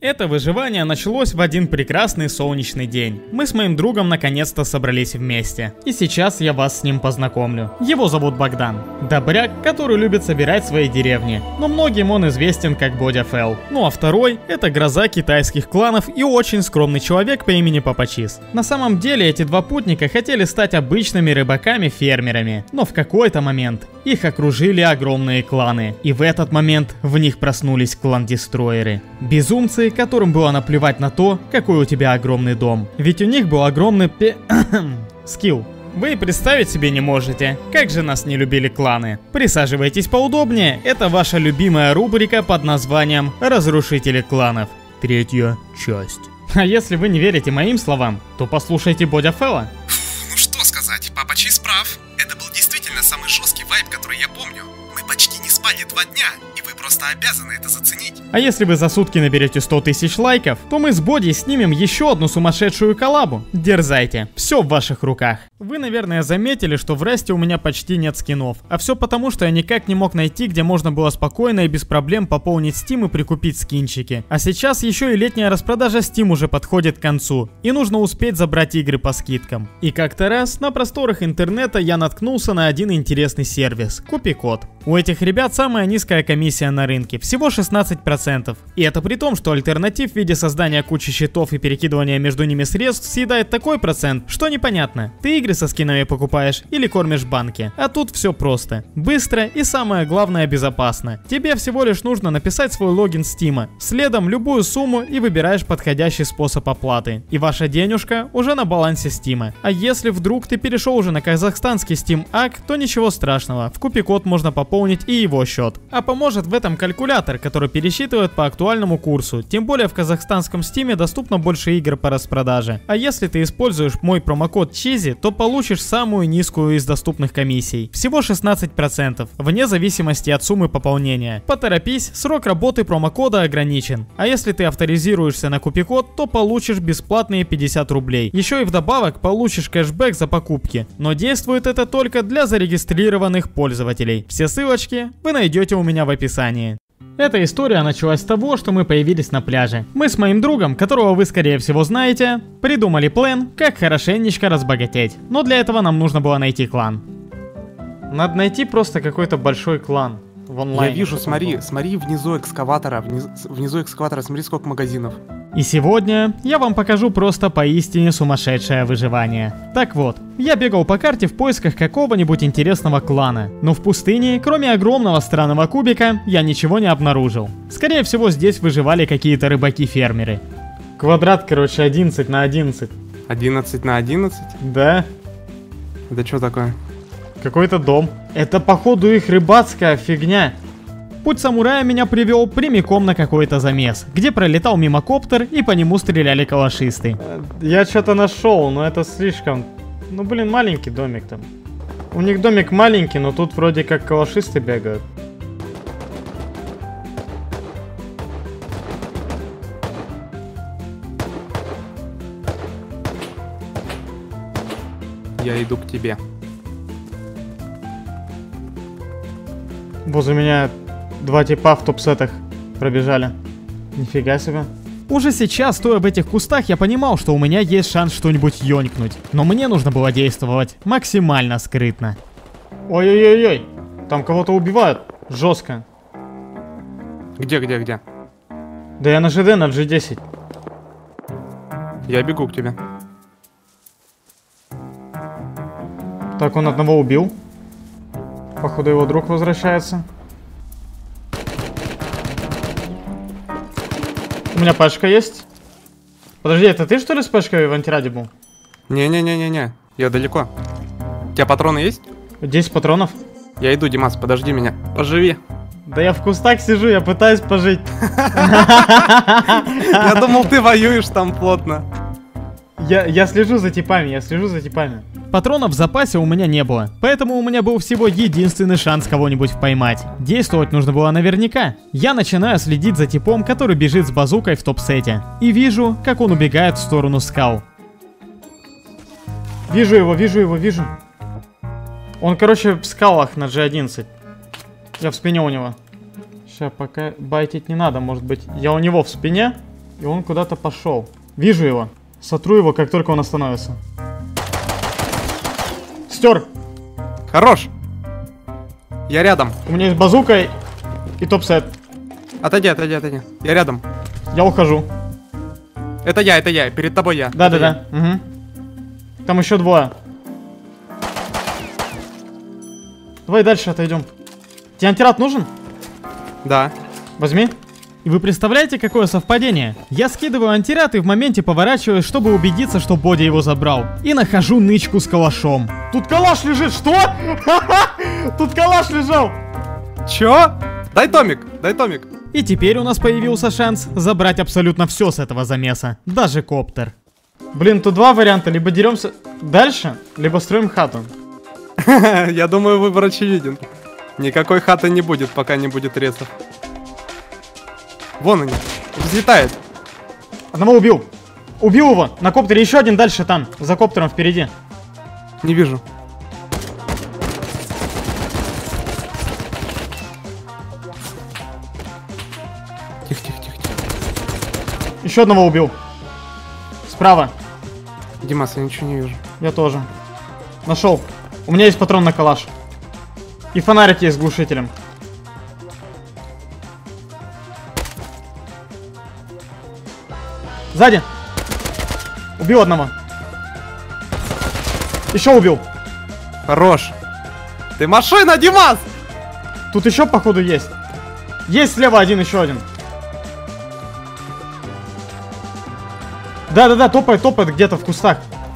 Это выживание началось в один прекрасный солнечный день. Мы с моим другом наконец-то собрались вместе. И сейчас я вас с ним познакомлю. Его зовут Богдан. Добряк, который любит собирать свои деревни. Но многим он известен как Бодя Фелл. Ну а второй — это гроза китайских кланов и очень скромный человек по имени Папачис. На самом деле эти два путника хотели стать обычными рыбаками-фермерами. Но в какой-то момент их окружили огромные кланы. И в этот момент в них проснулись клан-дестройеры. Безумцы, которым было наплевать на то, какой у тебя огромный дом. Ведь у них был огромный скилл. Вы представить себе не можете, как же нас не любили кланы. Присаживайтесь поудобнее, это ваша любимая рубрика под названием «Разрушители кланов». Третья часть. А если вы не верите моим словам, то послушайте Бодя Фелла. Ну что сказать, Папачис прав. Это был действительно самый жесткий вайб, который я помню. Мы почти не спали 2 дня, и вы просто обязаны это заценить. А если вы за сутки наберете 100 тысяч лайков, то мы с Боди снимем еще одну сумасшедшую коллабу. Дерзайте, все в ваших руках. Вы, наверное, заметили, что в Расте у меня почти нет скинов. А все потому, что я никак не мог найти, где можно было спокойно и без проблем пополнить Steam и прикупить скинчики. А сейчас еще и летняя распродажа Steam уже подходит к концу. И нужно успеть забрать игры по скидкам. И как-то раз на просторах интернета я наткнулся на один интересный сервис – Купикод. У этих ребят самая низкая комиссия на рынке, всего 16%. И это при том, что альтернатив в виде создания кучи счетов и перекидывания между ними средств съедает такой процент, что непонятно, ты игры со скинами покупаешь или кормишь банки. А тут все просто, быстро и самое главное безопасно. Тебе всего лишь нужно написать свой логин Steam, следом любую сумму и выбираешь подходящий способ оплаты. И ваша денежка уже на балансе Steam. А если вдруг ты перешел уже на казахстанский Steam АК, то ничего страшного, в Купикод можно пополнить и его счет. А поможет в этом калькулятор, который пересчитывает по актуальному курсу. Тем более в казахстанском Steam доступно больше игр по распродаже. А если ты используешь мой промокод CHEEZY, то получишь самую низкую из доступных комиссий. Всего 16%, вне зависимости от суммы пополнения. Поторопись, срок работы промокода ограничен. А если ты авторизируешься на Купикод, то получишь бесплатные 50 рублей. Еще и вдобавок получишь кэшбэк за покупки. Но действует это только для зарегистрированных пользователей. Все ссылочки вы найдете у меня в описании. Эта история началась с того, что мы появились на пляже. Мы с моим другом, которого вы скорее всего знаете, придумали план, как хорошенечко разбогатеть. Но для этого нам нужно было найти клан. Надо найти просто какой-то большой клан в онлайне. Я вижу, смотри внизу экскаватора, внизу экскаватора, смотри сколько магазинов. И сегодня я вам покажу просто поистине сумасшедшее выживание. Так вот, я бегал по карте в поисках какого-нибудь интересного клана, но в пустыне, кроме огромного странного кубика, я ничего не обнаружил. Скорее всего, здесь выживали какие-то рыбаки-фермеры. Квадрат, короче, 11 на 11. 11 на 11? Да. Это что такое? Какой-то дом. Это, походу, их рыбацкая фигня. Путь самурая меня привел прямиком на какой-то замес, где пролетал мимо коптер и по нему стреляли калашисты. Я что-то нашел, но это слишком... Ну блин, маленький домик там. У них домик маленький, но тут вроде как калашисты бегают. Я иду к тебе. Возле меня 2 типа в топ-сетах пробежали. Нифига себе. Уже сейчас, стоя в этих кустах, я понимал, что у меня есть шанс что-нибудь ёнькнуть. Но мне нужно было действовать максимально скрытно. Ой-ой-ой-ой, там кого-то убивают. Жестко. Где? Да я на ЖД, на G10. Я бегу к тебе. Так, он одного убил. Походу его друг возвращается. У меня пачка есть. Подожди, это ты что ли с пачкой в антираде был? Не-не-не-не-не, я далеко. У тебя патроны есть? 10 патронов. Я иду, Димас, подожди меня. Поживи. Да я в кустах сижу, я пытаюсь пожить. Я думал, ты воюешь там плотно. Я слежу за типами, Патронов в запасе у меня не было, поэтому у меня был всего единственный шанс кого-нибудь поймать. Действовать нужно было наверняка. Я начинаю следить за типом, который бежит с базукой в топ-сете. И вижу, как он убегает в сторону скал. Вижу его. Он, короче, в скалах на G11. Я в спине у него. Сейчас, пока байтить не надо, может быть. Я у него в спине. И он куда-то пошел. Вижу его. Сотру его, как только он остановится. Стер. Хорош. Я рядом. У меня есть базука и топ-сет. Отойди, отойди, отойди. Я рядом. Я ухожу. Это я, перед тобой я. Да. Угу. Там еще двое. Давай дальше отойдем. Тебе антирад нужен? Да. Возьми. И вы представляете, какое совпадение? Я скидываю антирад и в моменте поворачиваюсь, чтобы убедиться, что Боди его забрал. И нахожу нычку с калашом. Тут калаш лежит, что? Тут калаш лежал. Чё? Дай томик, дай томик. И теперь у нас появился шанс забрать абсолютно все с этого замеса. Даже коптер. Блин, тут два варианта. Либо деремся дальше, либо строим хату. Я думаю, выбор очевиден. Никакой хаты не будет, пока не будет ресов. Вон они. Взлетает. Одного убил. Убил его. На коптере еще один дальше там. За коптером впереди. Не вижу. Тихо. Еще одного убил. Справа. Димас, я ничего не вижу. Я тоже. Нашел. У меня есть патрон на калаш. И фонарик есть с глушителем. Сзади. Убил одного. Еще убил. Хорош. Ты машина, Димас! Тут еще, походу, есть. Есть слева один, еще один. Да, топает где-то в кустах.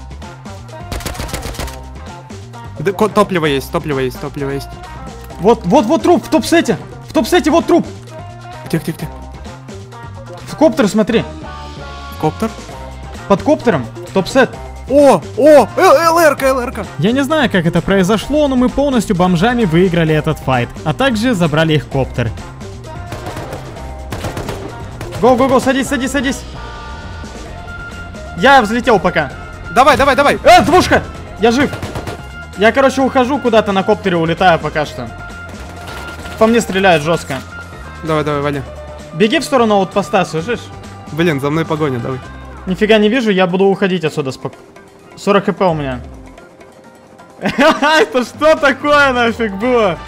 Да, топливо есть. Вот труп в топ-сете. В топ-сете вот труп. Тихо. В коптер смотри. Коптер? Под коптером топ-сет. ЛРК. Я не знаю, как это произошло, но мы полностью бомжами выиграли этот файт, а также забрали их коптер. Го, садись. Я взлетел пока. Давай. Двушка! Я жив. Я, короче, ухожу куда-то на коптере, улетаю пока что. По мне стреляют жестко. Давай, вали. Беги в сторону аутпоста, слышишь? Блин, за мной погоня, давай. Нифига не вижу, я буду уходить отсюда спокойно. 40 хп у меня. Это что такое нафиг было?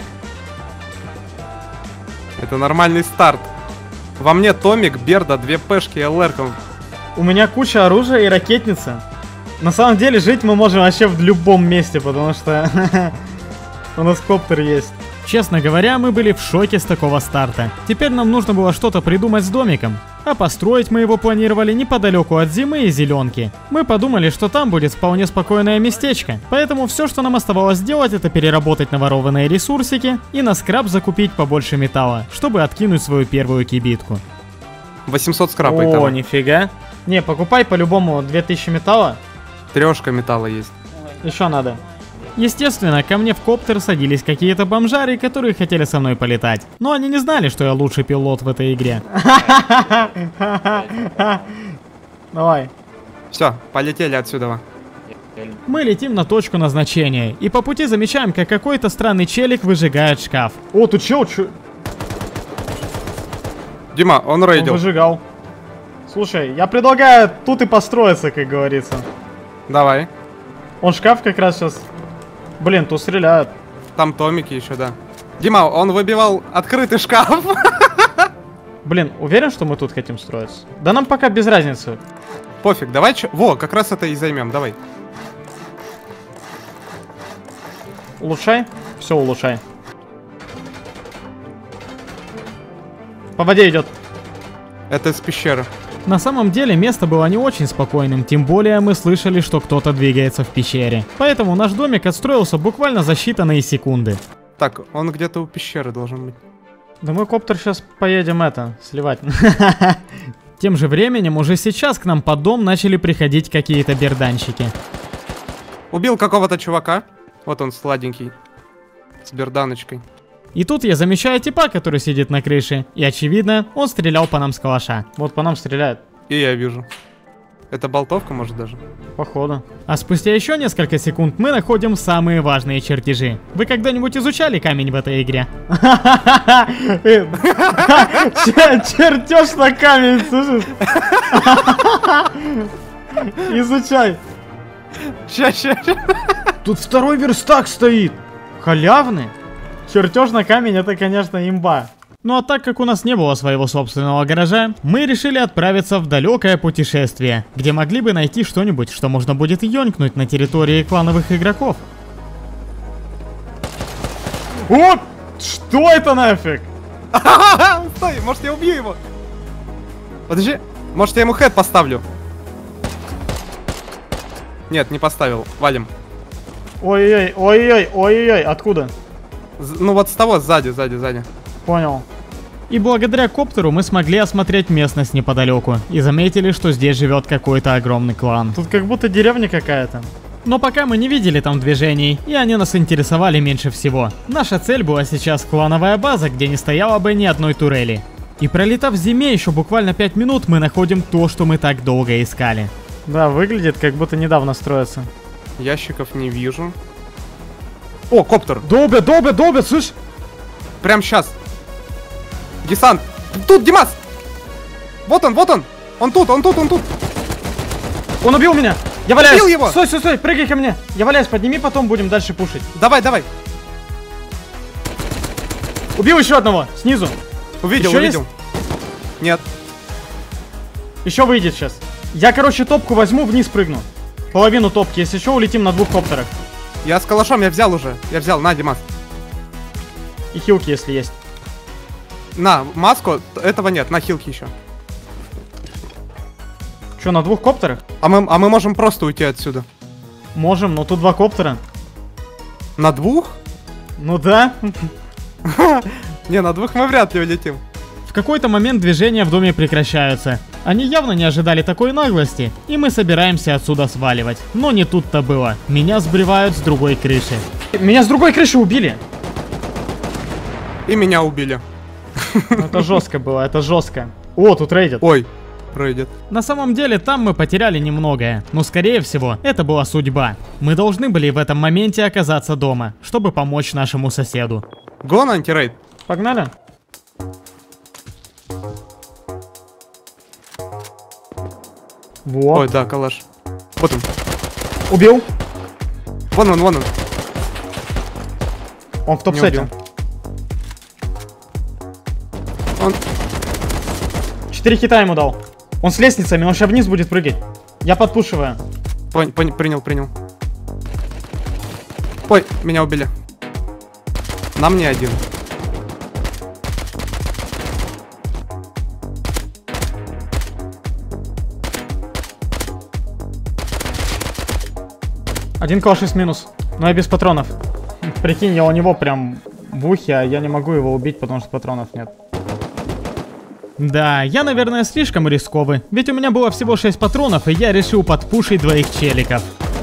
Это нормальный старт. Во мне томик, берда, 2 пешки, ЛР-ком. У меня куча оружия и ракетница. На самом деле жить мы можем вообще в любом месте, потому что у нас коптер есть. Честно говоря, мы были в шоке с такого старта. Теперь нам нужно было что-то придумать с домиком. А построить мы его планировали неподалеку от Зимы и Зеленки. Мы подумали, что там будет вполне спокойное местечко. Поэтому все, что нам оставалось сделать, это переработать наворованные ресурсики и на скраб закупить побольше металла, чтобы откинуть свою первую кибитку. 800 скрапа. О, нифига. Не, покупай по-любому 2000 металла. 3 металла есть. Еще надо. Естественно, ко мне в коптер садились какие-то бомжари, которые хотели со мной полетать. Но они не знали, что я лучший пилот в этой игре. Давай. Все, полетели отсюда. Мы летим на точку назначения. И по пути замечаем, как какой-то странный челик выжигает шкаф. О, тут чел. Дима, он рейдил. Он выжигал. Слушай, я предлагаю тут и построиться, как говорится. Давай. Он шкаф как раз сейчас... Блин, тут стреляют. Там томики еще, да. Дима, он выбивал открытый шкаф. Блин, уверен, что мы тут хотим строиться? Да нам пока без разницы. Пофиг, давай... Во, как раз это и займем, давай. Улучшай. Все, улучшай. По воде идет. Это из пещеры. На самом деле место было не очень спокойным, тем более мы слышали, что кто-то двигается в пещере. Поэтому наш домик отстроился буквально за считанные секунды. Так, он где-то у пещеры должен быть. Да мы коптер сейчас поедем сливать. Тем же временем уже сейчас к нам под дом начали приходить какие-то берданщики. Убил какого-то чувака. Вот он сладенький. С берданочкой. И тут я замечаю типа, который сидит на крыше. И очевидно, он стрелял по нам с калаша. Вот по нам стреляет. И я вижу. Это болтовка, может, даже? Походу. А спустя еще несколько секунд мы находим самые важные чертежи. Вы когда-нибудь изучали камень в этой игре? Чертеж на камень, слышишь? Изучай. Ща. Тут второй верстак стоит. Халявный. Чертеж на камень, это, конечно, имба. Ну а так как у нас не было своего собственного гаража, мы решили отправиться в далекое путешествие, где могли бы найти что-нибудь, что можно будет ёнькнуть на территории клановых игроков. О! Что это нафиг? Стой, может я убью его? Подожди, может я ему хэт поставлю? Нет, не поставил, валим. Ой-ой-ой, откуда? Ну вот с того, сзади. Понял. И благодаря коптеру мы смогли осмотреть местность неподалеку и заметили, что здесь живет какой-то огромный клан. Тут как будто деревня какая-то. Но пока мы не видели там движений, и они нас интересовали меньше всего. Наша цель была сейчас клановая база, где не стояло бы ни одной турели. И пролетав в зиме еще буквально 5 минут, мы находим то, что мы так долго искали. Да, выглядит как будто недавно строится. Ящиков не вижу. О, коптер. Долбят, слышь? Прям сейчас. Десант. Тут, Димас! Вот он. Он тут. Он убил меня! Я валяюсь! Убил его! Стой, прыгай ко мне! Я валяюсь, подними, потом будем дальше пушить. Давай. Убил еще одного, снизу. Увидел. Есть? Нет. Еще выйдет сейчас. Я, короче, топку возьму, вниз прыгну. Половину топки, если что, улетим на 2 коптерах. Я с калашом, я взял, на, Димас. И хилки, если есть. На, маску, этого нет, на хилки еще. Че, на 2 коптерах? А мы можем просто уйти отсюда. Можем, но тут 2 коптера. На 2? Ну да. Не, на 2 мы вряд ли улетим. В какой-то момент движения в доме прекращаются. Они явно не ожидали такой наглости, и мы собираемся отсюда сваливать. Но не тут-то было. Меня сбривают с другой крыши. Меня с другой крыши убили! И меня убили. Это жестко было, это жестко. О, тут рейдят. Ой, рейдят. На самом деле, там мы потеряли немногое. Но, скорее всего, это была судьба. Мы должны были в этом моменте оказаться дома, чтобы помочь нашему соседу. Го на антирейд. Погнали? Вот. Ой, да, калаш. Вот он. Убил. Вон он. Он в топ-сете. Он... 4 хита ему дал. Он с лестницами, он сейчас вниз будет прыгать. Я подпушиваю. Принял. Ой, меня убили. На мне один. Один калаш из минус. Но я без патронов. Прикинь, я у него прям в ухе, а я не могу его убить, потому что патронов нет. Да, я, наверное, слишком рисковый. Ведь у меня было всего 6 патронов, и я решил подпушить 2 челиков.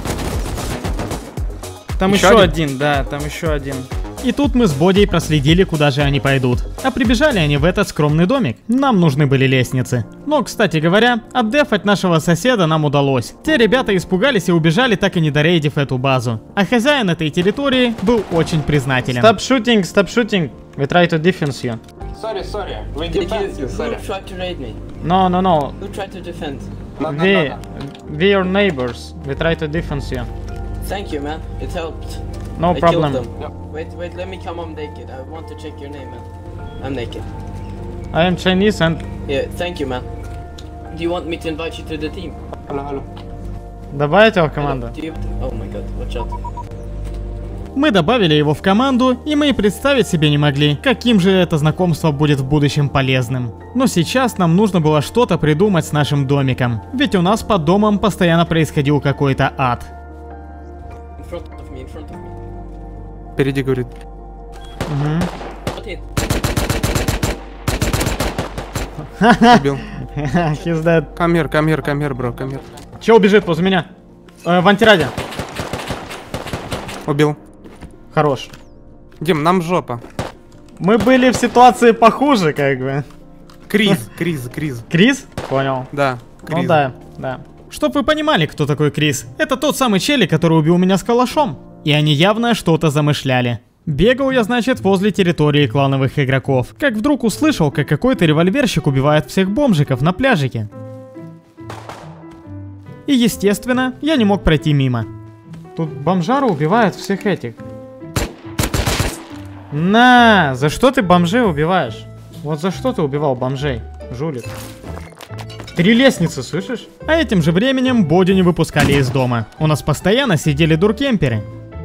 Там еще один, да, там еще один. И тут мы с Бодей проследили, куда же они пойдут. А прибежали они в этот скромный домик. Нам нужны были лестницы. Но, кстати говоря, отдефать нашего соседа нам удалось. Те ребята испугались и убежали, так и не дорейдив эту базу. А хозяин этой территории был очень признателен. Stop shooting. We try to defend you. Sorry. We defend you, sorry. Who tried to raid me? No. Who tried to defend? We your neighbors. We try to defend you. Thank you, man. It helped. No I problem. killed them. Wait, let me come. I'm naked. I want to check your name, man. I'm naked. I am Chinese and... Yeah, thank you, man. Do you want me to invite you to the team? Hello. Добавить его в команду? Oh my god, watch out. Мы добавили его в команду, и мы и представить себе не могли, каким же это знакомство будет в будущем полезным. Но сейчас нам нужно было что-то придумать с нашим домиком, ведь у нас под домом постоянно происходил какой-то ад. In front of me. Впереди, говорит. Убил. He's dead. Come here, бро, come here. Чел бежит возле меня. В антираде. Убил. Хорош. Дим, нам жопа. Мы были в ситуации похуже, как бы. Криз. Криз? Понял. Да. Ну да. Чтоб вы понимали, кто такой Крис. Это тот самый челик, который убил меня с калашом. И они явно что-то замышляли. Бегал я, значит, возле территории клановых игроков. Как вдруг услышал, как какой-то револьверщик убивает всех бомжиков на пляжике. И, естественно, я не мог пройти мимо. Тут бомжары убивают всех этих. На, за что ты бомжей убиваешь? Вот за что ты убивал бомжей, жулик? 3 лестницы, слышишь? А этим же временем Боди не выпускали из дома. У нас постоянно сидели дуркемперы.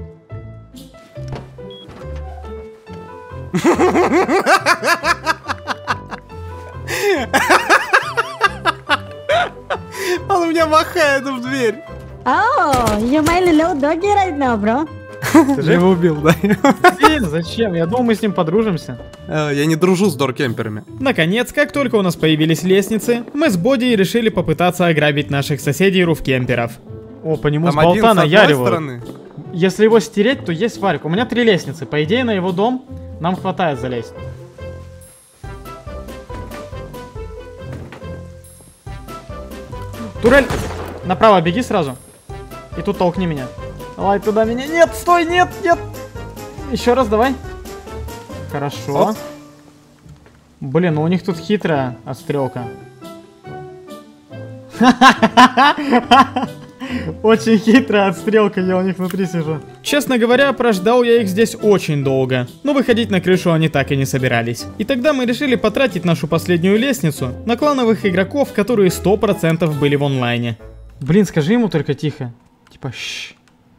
Он меня махает в дверь. Oh, you're my little doggy right now, bro. Ты его убил, да? Блин, зачем? Я думал, мы с ним подружимся. Я не дружу с доркемперами. Наконец, как только у нас появились лестницы, мы с Боди решили попытаться ограбить наших соседей руфкемперов. О, по нему Там с болта один с одной наяривают. стороны. Если его стереть, то есть варик. У меня 3 лестницы. По идее, на его дом нам хватает залезть. Турель! Направо беги сразу. И тут толкни меня. Давай туда меня. Нет, стой, нет, нет. Еще раз давай. Хорошо. Оп. Блин, ну у них тут хитрая отстрелка. Очень хитрая отстрелка, я у них внутри сижу. Честно говоря, прождал я их здесь очень долго. Но выходить на крышу они так и не собирались. И тогда мы решили потратить нашу последнюю лестницу на клановых игроков, которые 100% были в онлайне. Блин, скажи ему только тихо. Типа, щ.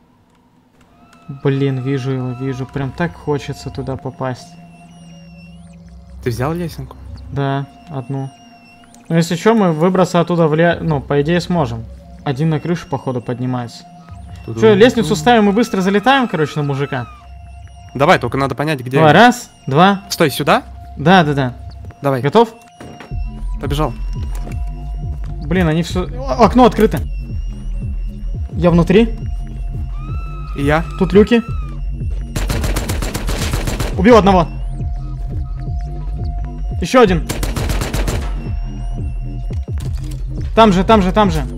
Блин, вижу его, вижу. Прям так хочется туда попасть. Ты взял лесенку? Да, одну. Но если что, мы выбраться оттуда ну, по идее, сможем. Один на крышу, походу, поднимается. Что, лестницу ставим и быстро залетаем, короче, на мужика? Давай, только надо понять, где... Давай, раз, два. Стой, сюда? Да, да, да. Давай. Готов? Побежал. Блин, они все... Окно открыто. Я внутри. И я. Тут люки. Убил одного. Еще один. Там же, там же, там же.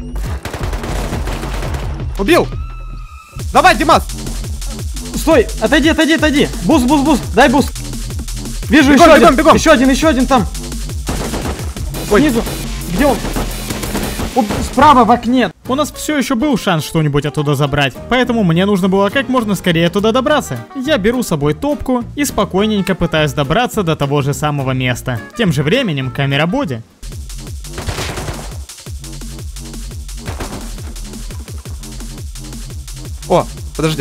Убил! Давай, Димас! Стой! Отойди, отойди, отойди! Буст, буст, буст! Дай буст! Вижу Бегом, еще бегом, один! бегом. Еще один там! Ой. Снизу! Где он? Справа в окне! У нас все еще был шанс что-нибудь оттуда забрать, поэтому мне нужно было как можно скорее туда добраться. Я беру с собой топку и спокойненько пытаюсь добраться до того же самого места. Тем же временем камера Боди. О, подожди.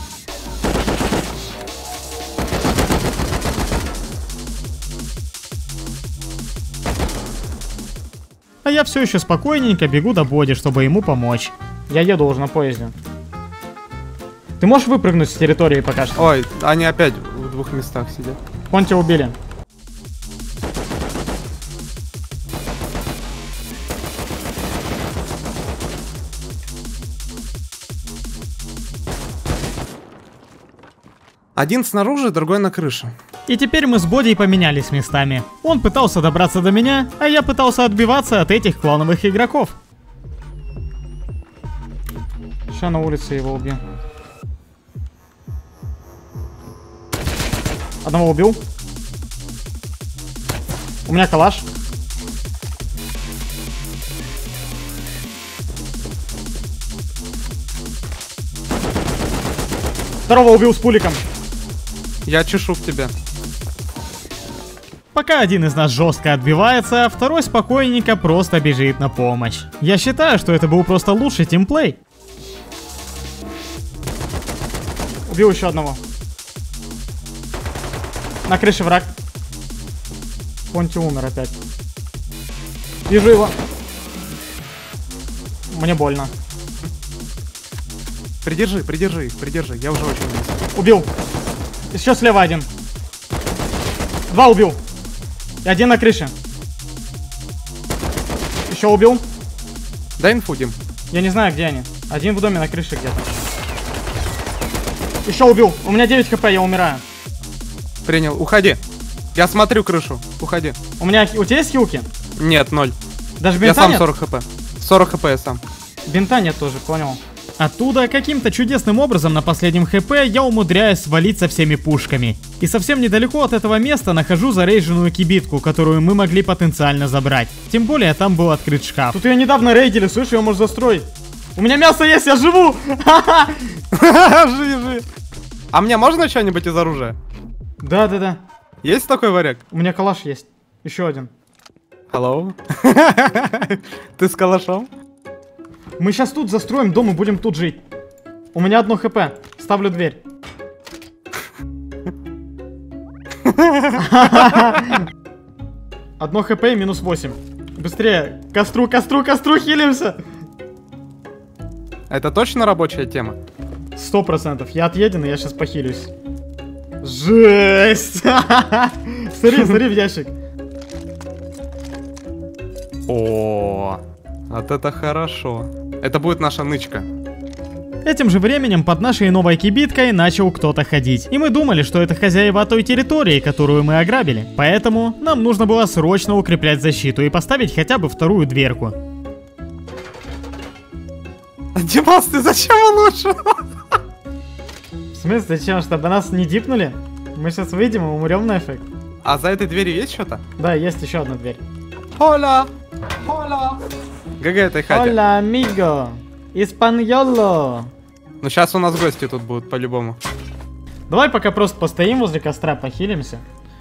А я все еще спокойненько бегу до Боди, чтобы ему помочь. Я еду уже на поезде. Ты можешь выпрыгнуть с территории пока что? Ой, они опять в 2 местах сидят. Вон тебя убили. Один снаружи, другой на крыше. И теперь мы с Боди поменялись местами. Он пытался добраться до меня, а я пытался отбиваться от этих клановых игроков. Сейчас на улице его убью. Одного убил. У меня калаш. Второго убил с пуликом. Я чешу к тебе. Пока один из нас жестко отбивается, а второй спокойненько просто бежит на помощь. Я считаю, что это был просто лучший тимплей. Убил еще одного. На крыше враг. Понти умер опять. Вижу его. Мне больно. Придержи, придержи их, придержи. Я уже очень близко. Убил. Еще слева один. 2 убил. И 1 на крыше. Еще убил. Дай инфу, Дим. Я не знаю, где они. Один в доме на крыше где-то. Еще убил. У меня 9 хп, я умираю. Принял. Уходи. Я смотрю крышу. Уходи. У тебя есть хилки? Нет, 0. Даже Я бинта сам нет? 40 хп. 40 хп сам. Бинта нет тоже, понял. Оттуда каким-то чудесным образом на последнем хп я умудряюсь свалить со всеми пушками. И совсем недалеко от этого места нахожу зарейдженную кибитку, которую мы могли потенциально забрать. Тем более там был открыт шкаф. Тут ее недавно рейдили, слышь, ее можно застроить. У меня мясо есть, я живу! Живи. А мне можно что-нибудь из оружия? Да. Есть такой варяг? У меня калаш есть. Еще один. Hello? Ты с калашом? Мы сейчас тут застроим дом и будем тут жить. У меня 1 хп. Ставлю дверь. Одно хп и минус 8. Быстрее. Костру, хилимся. Это точно рабочая тема? 100%. Я отъеден, и я сейчас похилюсь. Жесть! Смотри в ящик. О, вот это хорошо. Это будет наша нычка. Этим же временем под нашей новой кибиткой начал кто-то ходить. И мы думали, что это хозяева той территории, которую мы ограбили. Поэтому нам нужно было срочно укреплять защиту и поставить хотя бы 2-ю дверку. Димас, ты зачем улучшил? В смысле, зачем? Чтобы нас не дипнули? Мы сейчас выйдем и умрем нафиг. А за этой дверью есть что-то? Да, есть еще одна дверь. Хола! ГГ этой хате. Hola, amigo. Испаньоло. Ну сейчас у нас гости тут будут по-любому. Давай пока просто постоим возле костра, похилимся.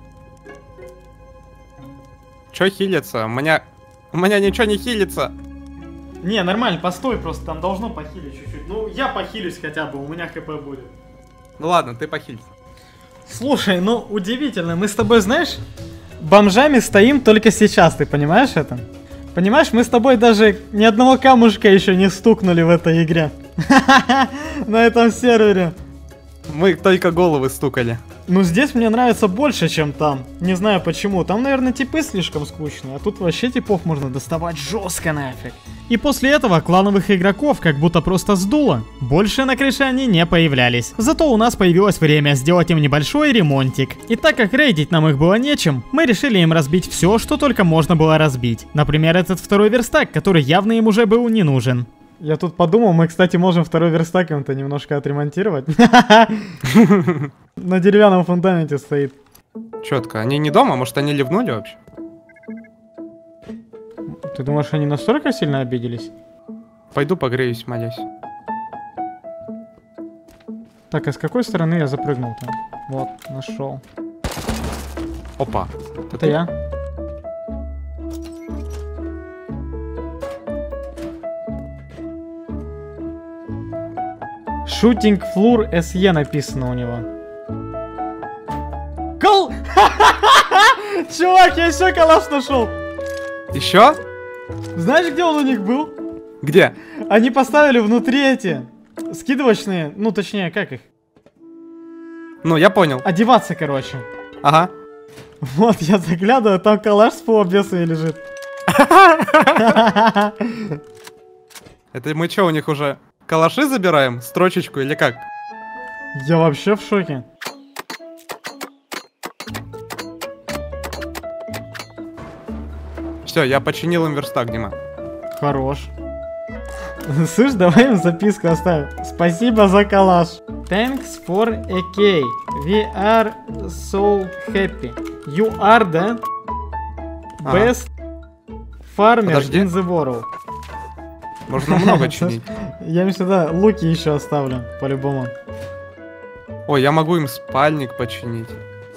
Чё хилится? У меня ничего не хилится. Не, нормально, постой, просто там должно похилить чуть-чуть. Ну, я похилюсь хотя бы, у меня хп будет. Ну ладно, ты похилься. Слушай, ну удивительно, мы с тобой, знаешь, бомжами стоим только сейчас, ты понимаешь это? Понимаешь, мы с тобой даже ни одного камушка еще не стукнули в этой игре. На этом сервере. Мы только головы стукали. Ну здесь мне нравится больше, чем там. Не знаю почему. Там, наверное, типы слишком скучные. А тут вообще типов можно доставать жестко нафиг. И после этого клановых игроков как будто просто сдуло. Больше на крыше они не появлялись. Зато у нас появилось время сделать им небольшой ремонтик. И так как рейдить нам их было нечем, мы решили им разбить все, что только можно было разбить. Например, этот 2-й верстак, который явно им уже был не нужен. Я тут подумал, мы, кстати, можем 2-й верстак им-то немножко отремонтировать. На деревянном фундаменте стоит. Четко. Они не дома? Может, они ливнули вообще? Ты думаешь, они настолько сильно обиделись? Пойду погреюсь, молясь. Так, а с какой стороны я запрыгнул-то? Вот, нашел. Опа. Это я. Shooting Floor SE написано у него. Кол! Чувак, я еще калаш нашел. Еще? Знаешь, где он у них был? Где? Они поставили внутри эти скидывочные, ну точнее, как их? Ну, я понял. Одеваться, короче. Ага. Вот, я заглядываю, там калаш с полуобвесами лежит. Это мы что, у них уже калаши забираем? Строчечку или как? Я вообще в шоке. Все, я починил им верстак, Дима. Хорош. Слышь, давай им записку оставим. Спасибо за калаш. Thanks for a key. We are so happy. You are the best farmer Подожди. in the world. Можно много чинить. Я им сюда луки еще оставлю, по-любому. Ой, я могу им спальник починить.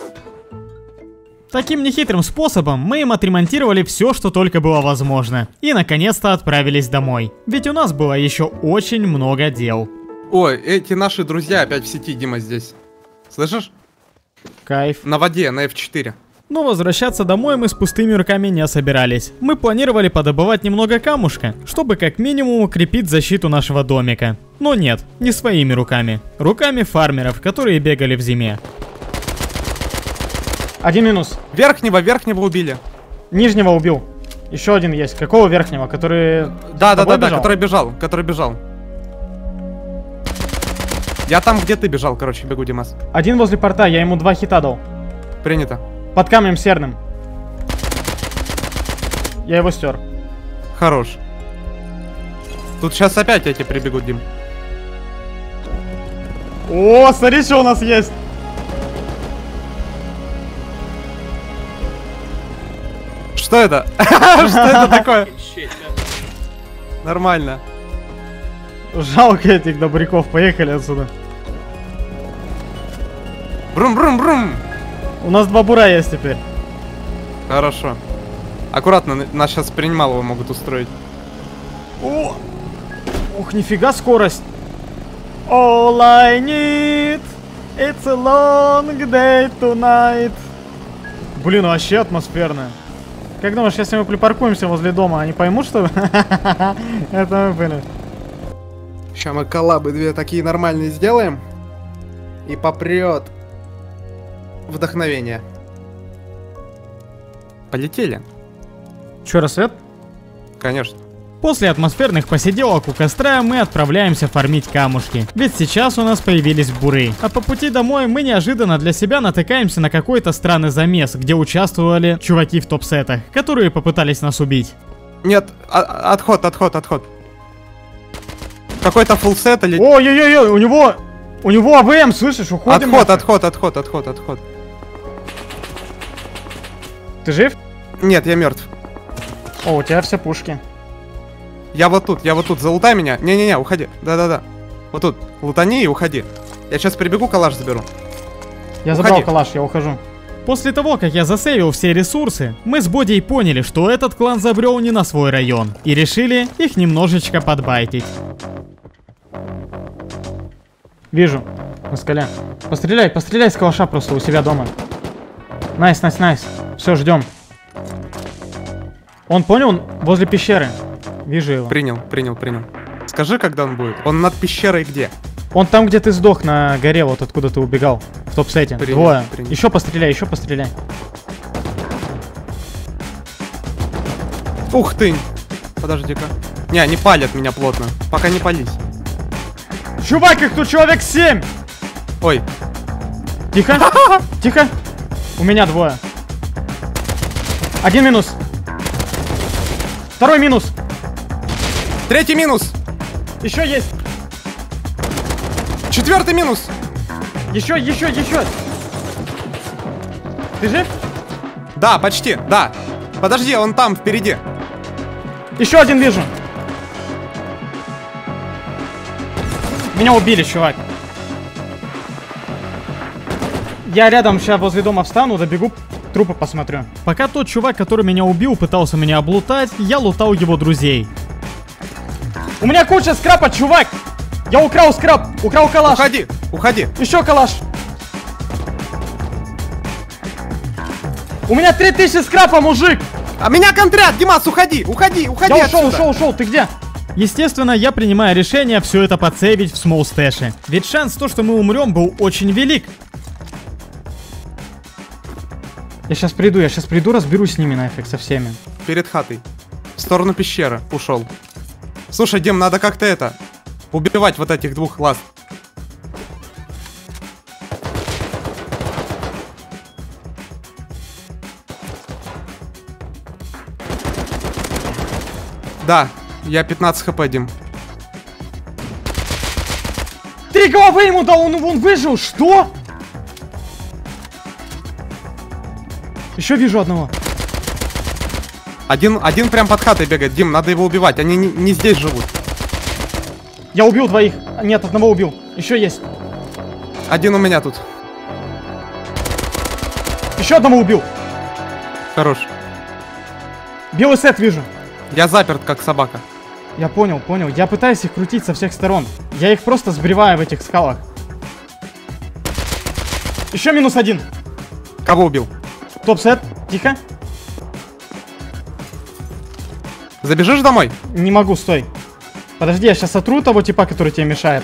Таким нехитрым способом мы им отремонтировали все, что только было возможно. И наконец-то отправились домой. Ведь у нас было еще очень много дел. Ой, эти наши друзья опять в сети, Дима, здесь. Слышишь? Кайф. На воде, на F4. Но возвращаться домой мы с пустыми руками не собирались. Мы планировали подобывать немного камушка, чтобы как минимум укрепить защиту нашего домика. Но нет, не своими руками. Руками фармеров, которые бегали в зиме. Один минус. Верхнего убили. Нижнего убил. Еще один есть. Какого верхнего? Который... Да, который бежал. Я там, где ты бежал, короче, бегу, Димас. Один возле порта, я ему 2 хита дал. Принято. Под камнем серным. Я его стер. Хорош. Тут сейчас опять эти прибегут, Дим. О, смотри, что у нас есть. Что это? Что это такое? Нормально. Жалко этих добряков, поехали отсюда. Брум-брум-брум. У нас 2 бура есть теперь. Хорошо. Аккуратно, нас сейчас принималово могут устроить. О! Ух, нифига скорость. All I need, it's a long day tonight. Блин, вообще атмосферно. Как думаешь, если мы припаркуемся возле дома, они поймут, что это мы были? Сейчас мы коллабы 2 такие нормальные сделаем. И попрет. Вдохновение. Полетели. Че, рассвет? Конечно. После атмосферных посиделок у костра мы отправляемся фармить камушки. Ведь сейчас у нас появились буры. А по пути домой мы неожиданно для себя натыкаемся на какой-то странный замес, где участвовали чуваки в топ-сетах, которые попытались нас убить. Нет, отход. Какой-то фулсет или... Ой-ой-ой, у него АВМ, слышишь, уходим. Отход. Ты жив? Нет, я мертв. О, у тебя все пушки. Я вот тут, залутай меня. Не-не-не, уходи. Да-да-да. Вот тут, лутани и уходи. Я сейчас прибегу, калаш заберу. Я забрал калаш, я ухожу. После того, как я засейвил все ресурсы, мы с Бодей поняли, что этот клан забрел не на свой район. И решили их немножечко подбайтить. Вижу, на скале. Постреляй с калаша просто у себя дома. Найс. Все, ждем. Он понял? Он возле пещеры. Вижу его. Принял. Скажи, когда он будет. Он над пещерой где? Он там, где ты сдох на горе, вот откуда ты убегал. В топ-сете. Двое. Еще постреляй. Ух ты! Подожди-ка. Не, они палят меня плотно. Пока не пались. Чувак, их тут человек 7! Ой. Тихо. У меня 2. 1 минус. 2 минус. 3 минус. Еще есть. 4 минус. Еще. Ты жив? Да, почти, да. Подожди, он там, впереди. Еще один вижу. Меня убили, чувак. Я рядом сейчас возле дома встану, добегу, трупы посмотрю. Пока тот чувак, который меня убил, пытался меня облутать, я лутал его друзей. У меня куча скрапа, чувак! Я украл скрап, украл калаш. Уходи. Еще калаш. У меня 3000 скрапа, мужик! А меня контрят, Димас, уходи Я отсюда. ушел, ты где? Естественно, я принимаю решение все это подсейвить в смолстэше. Ведь шанс то, что мы умрем, был очень велик. Я сейчас приду, разберусь с ними нафиг, со всеми. Перед хатой. В сторону пещеры ушел. Слушай, Дим, надо как-то это... убивать вот этих 2 ласт. Да, я 15 хп, Дим. 3 головы ему дал, он выжил, что? Еще вижу одного. Один прям под хатой бегает, Дим, надо его убивать, они не здесь живут. Я убил 2. Нет, одного убил. Еще есть. Один у меня тут. Еще одного убил. Хорош. Белый сет вижу. Я заперт, как собака. Я понял. Я пытаюсь их крутить со всех сторон. Я их просто сбриваю в этих скалах. Еще -1. Кого убил? Топ-сет. Тихо. Забежишь домой? Не могу, стой. Подожди, я сейчас отру того типа, который тебе мешает.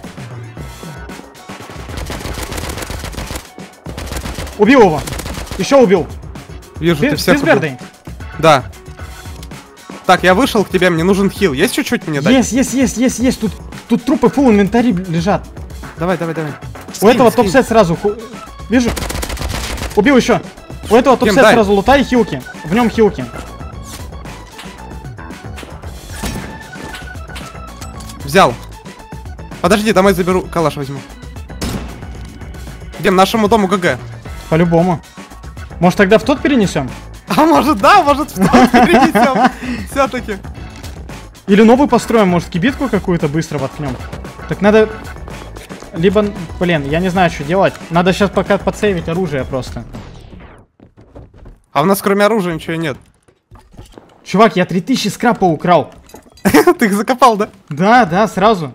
Убил его. Еще убил. Вижу, ты всех с Бердой? Да. Так, я вышел к тебе, мне нужен хил. Есть чуть-чуть мне дать? Есть. Тут трупы фул инвентарь лежат. Давай. У этого топ-сет сразу. Вижу. Убил еще. У этого топ-сет сразу лутай и хилки. В нем хилки. Взял. Подожди, домой заберу. Калаш возьму. Идем нашему дому ГГ. По-любому. Может, тогда в тот перенесем? А может, да, может, в тот перенесем. Все-таки. Или новый построим, может, кибитку какую-то быстро воткнем. Так надо... Либо, блин, я не знаю, что делать. Надо сейчас пока подсейвить оружие просто. А у нас кроме оружия ничего нет. Чувак, я 3000 скрапа украл. Ты их закопал, да? Да, сразу.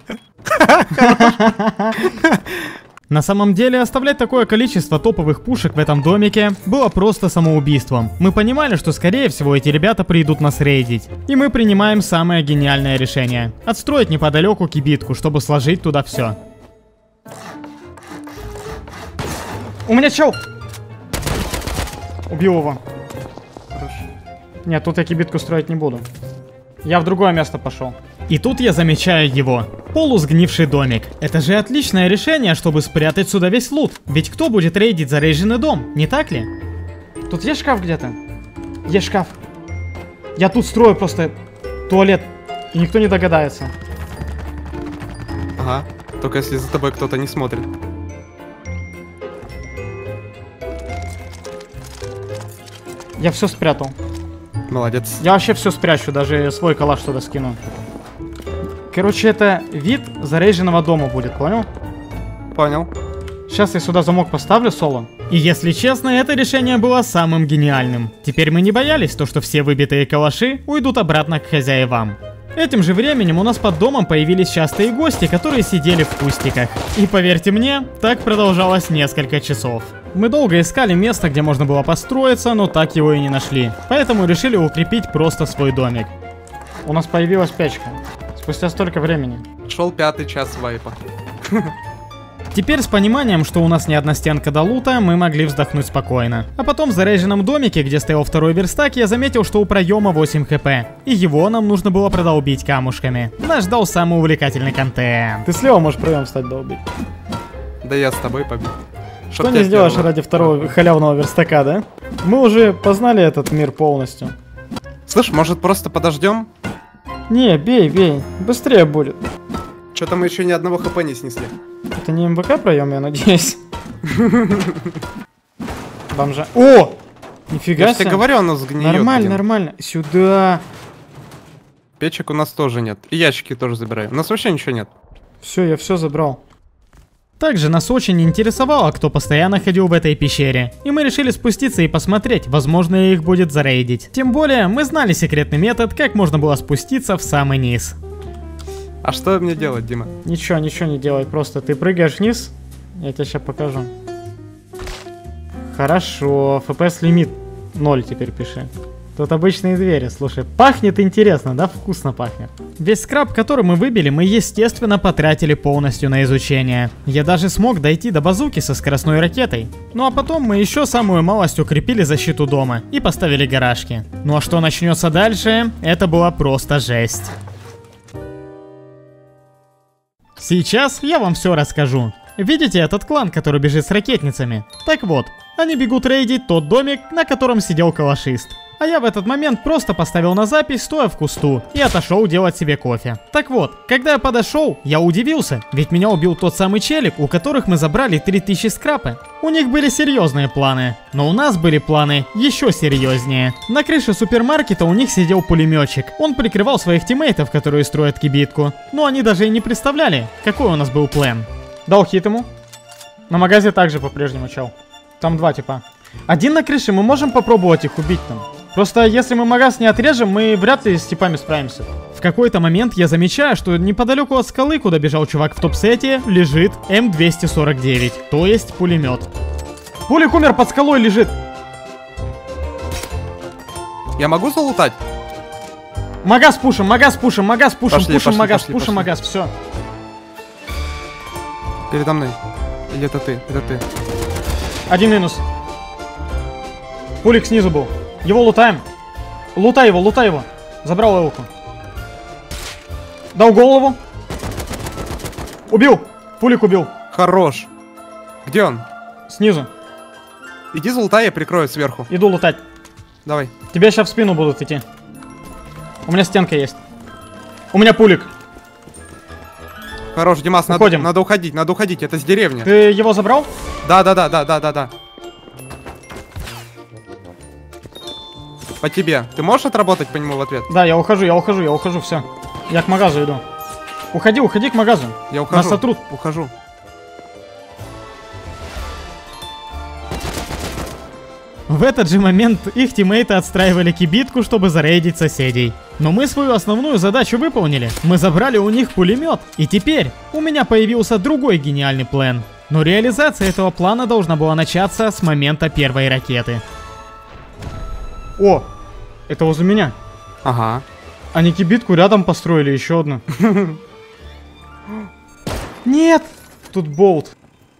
На самом деле, оставлять такое количество топовых пушек в этом домике было просто самоубийством. Мы понимали, что скорее всего эти ребята придут нас рейдить. И мы принимаем самое гениальное решение. Отстроить неподалеку кибитку, чтобы сложить туда все. У меня чел! Убил его. Хорошо. Нет, тут я кибитку строить не буду. Я в другое место пошел. И тут я замечаю его. Полусгнивший домик. Это же отличное решение, чтобы спрятать сюда весь лут. Ведь кто будет рейдить зарейженный дом, не так ли? Тут есть шкаф где-то? Есть шкаф. Я тут строю просто туалет, и никто не догадается. Ага. Только если за тобой кто-то не смотрит. Я все спрятал. Молодец. Я вообще все спрячу, даже свой калаш туда скину. Короче, это вид зарейженного дома будет, понял? Понял. Сейчас я сюда замок поставлю соло. И если честно, это решение было самым гениальным. Теперь мы не боялись то, что все выбитые калаши уйдут обратно к хозяевам. Этим же временем у нас под домом появились частые гости, которые сидели в кустиках. И поверьте мне, так продолжалось несколько часов. Мы долго искали место, где можно было построиться, но так его и не нашли. Поэтому решили укрепить просто свой домик. У нас появилась печка. Спустя столько времени. Шел 5-й час вайпа. Теперь с пониманием, что у нас не одна стенка до лута, мы могли вздохнуть спокойно. А потом в заряженном домике, где стоял второй верстак, я заметил, что у проема 8 хп. И его нам нужно было продолбить камушками. Нас ждал самый увлекательный контент. Ты слева можешь проем встать долбить. Да я с тобой побил. Что не сделаешь ради второго халявного верстака, да? Мы уже познали этот мир полностью. Слышь, может просто подождем? Не, бей, бей. Быстрее будет. Что-то мы еще ни одного хп не снесли. Это не МВК проем, я надеюсь. Бомжа. О! Нифига Я себе. тебе говорю, оно сгниет. Нормально, нормально. Сюда. Печек у нас тоже нет. И ящики тоже забираю. У нас вообще ничего нет. Все, я все забрал. Также нас очень интересовало, кто постоянно ходил в этой пещере. И мы решили спуститься и посмотреть, возможно, их будет зарейдить. Тем более, мы знали секретный метод, как можно было спуститься в самый низ. А что мне делать, Дима? Ничего, ничего не делай, просто ты прыгаешь вниз. Я тебе сейчас покажу. Хорошо, FPS лимит 0 теперь пиши. Тут обычные двери, слушай, пахнет интересно, да? Вкусно пахнет. Весь скраб, который мы выбили, мы, естественно, потратили полностью на изучение. Я даже смог дойти до базуки со скоростной ракетой. Ну а потом мы еще самую малость укрепили защиту дома и поставили гаражки. Ну а что начнется дальше, это была просто жесть. Сейчас я вам все расскажу. Видите этот клан, который бежит с ракетницами? Так вот, они бегут рейдить тот домик, на котором сидел калашист. А я в этот момент просто поставил на запись, стоя в кусту, и отошел делать себе кофе. Так вот, когда я подошел, я удивился, ведь меня убил тот самый челик, у которых мы забрали 3000 скрапы. У них были серьезные планы, но у нас были планы еще серьезнее. На крыше супермаркета у них сидел пулеметчик. Он прикрывал своих тиммейтов, которые строят кибитку. Но они даже и не представляли, какой у нас был план. Дал хит ему. На магазе также по-прежнему чел. Там два типа. Один на крыше, мы можем попробовать их убить там. Просто если мы магаз не отрежем, мы вряд ли с типами справимся. В какой-то момент я замечаю, что неподалеку от скалы, куда бежал чувак в топ-сете, лежит М249, то есть пулемет. Пулик умер, под скалой лежит. Я могу залутать? Магаз пушим, магаз пушим, магаз пушим, Пошли, пушим пошли, магаз, пошли, пушим пошли. магаз, все. Передо мной. Или это ты? Это ты. Один минус. Пулик снизу был. Его лутаем. Лутай его, лутай его. Забрал левуку. Дал голову. Убил. Пулик убил. Хорош. Где он? Снизу. Иди залутай, я прикрою сверху. Иду лутать. Давай. Тебе сейчас в спину будут идти. У меня стенка есть. У меня пулик. Хорош, Димас, надо уходить, это с деревни. Ты его забрал? Да. По тебе. Ты можешь отработать по нему в ответ? Да, я ухожу, все. Я к магазу иду. Уходи к магазу. Я ухожу. Нас сотрут. Ухожу. В этот же момент их тиммейты отстраивали кибитку, чтобы зарейдить соседей. Но мы свою основную задачу выполнили. Мы забрали у них пулемет. И теперь у меня появился другой гениальный план. Но реализация этого плана должна была начаться с момента первой ракеты. О, это возле меня. Ага. Они кибитку рядом построили, еще одну. Нет! Тут болт.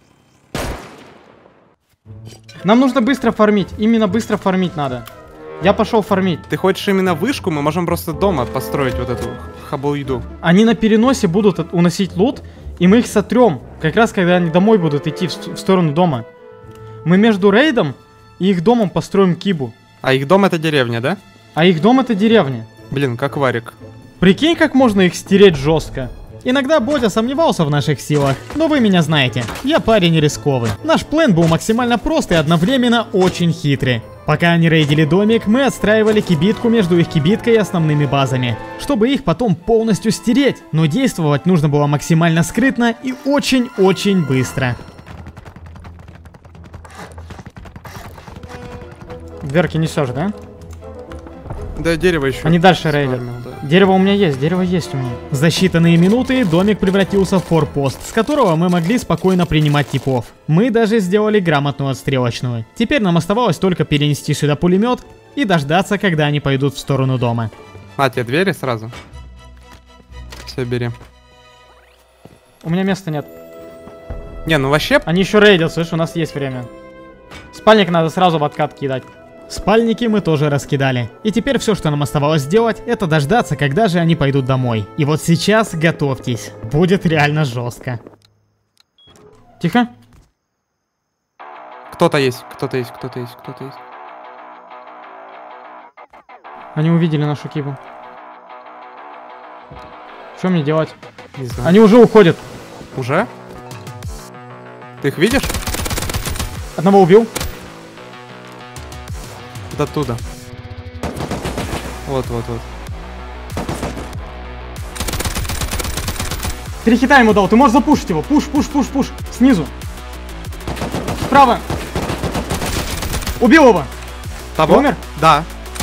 Нам нужно быстро фармить. Именно быстро фармить надо. Я пошел фармить. Ты хочешь именно вышку? Мы можем просто дома построить вот эту хабу-еду. Они на переносе будут уносить лут, и мы их сотрем. Как раз когда они домой будут идти в сторону дома. Мы между рейдом и их домом построим кибу. А их дом это деревня, да? А их дом это деревня. Блин, как варик. Прикинь, как можно их стереть жестко. Иногда Бодя сомневался в наших силах, но вы меня знаете, я парень рисковый. Наш план был максимально прост и одновременно очень хитрый. Пока они рейдили домик, мы отстраивали кибитку между их кибиткой и основными базами, чтобы их потом полностью стереть. Но действовать нужно было максимально скрытно и очень-очень быстро. Дверки несешь, да? Да, дерево еще. Они дальше рейдят. Да. Дерево у меня есть, дерево есть у меня. За считанные минуты домик превратился в форпост, с которого мы могли спокойно принимать типов. Мы даже сделали грамотную отстрелочную. Теперь нам оставалось только перенести сюда пулемет и дождаться, когда они пойдут в сторону дома. На тебе двери сразу. Все, бери. У меня места нет. Не, ну вообще... Они еще рейдят, слышь, у нас есть время. Спальник надо сразу в откат кидать. Спальники мы тоже раскидали. И теперь все, что нам оставалось сделать, это дождаться, когда же они пойдут домой. И вот сейчас готовьтесь. Будет реально жестко. Тихо. Кто-то есть. Они увидели нашу кибу. Что мне делать? Не знаю. Они уже уходят. Уже? Ты их видишь? Одного убил. Оттуда. Вот. 3 хита ему дал, ты можешь запушить его. Пуш. Снизу. Справа. Убил его. Того? Умер? Да.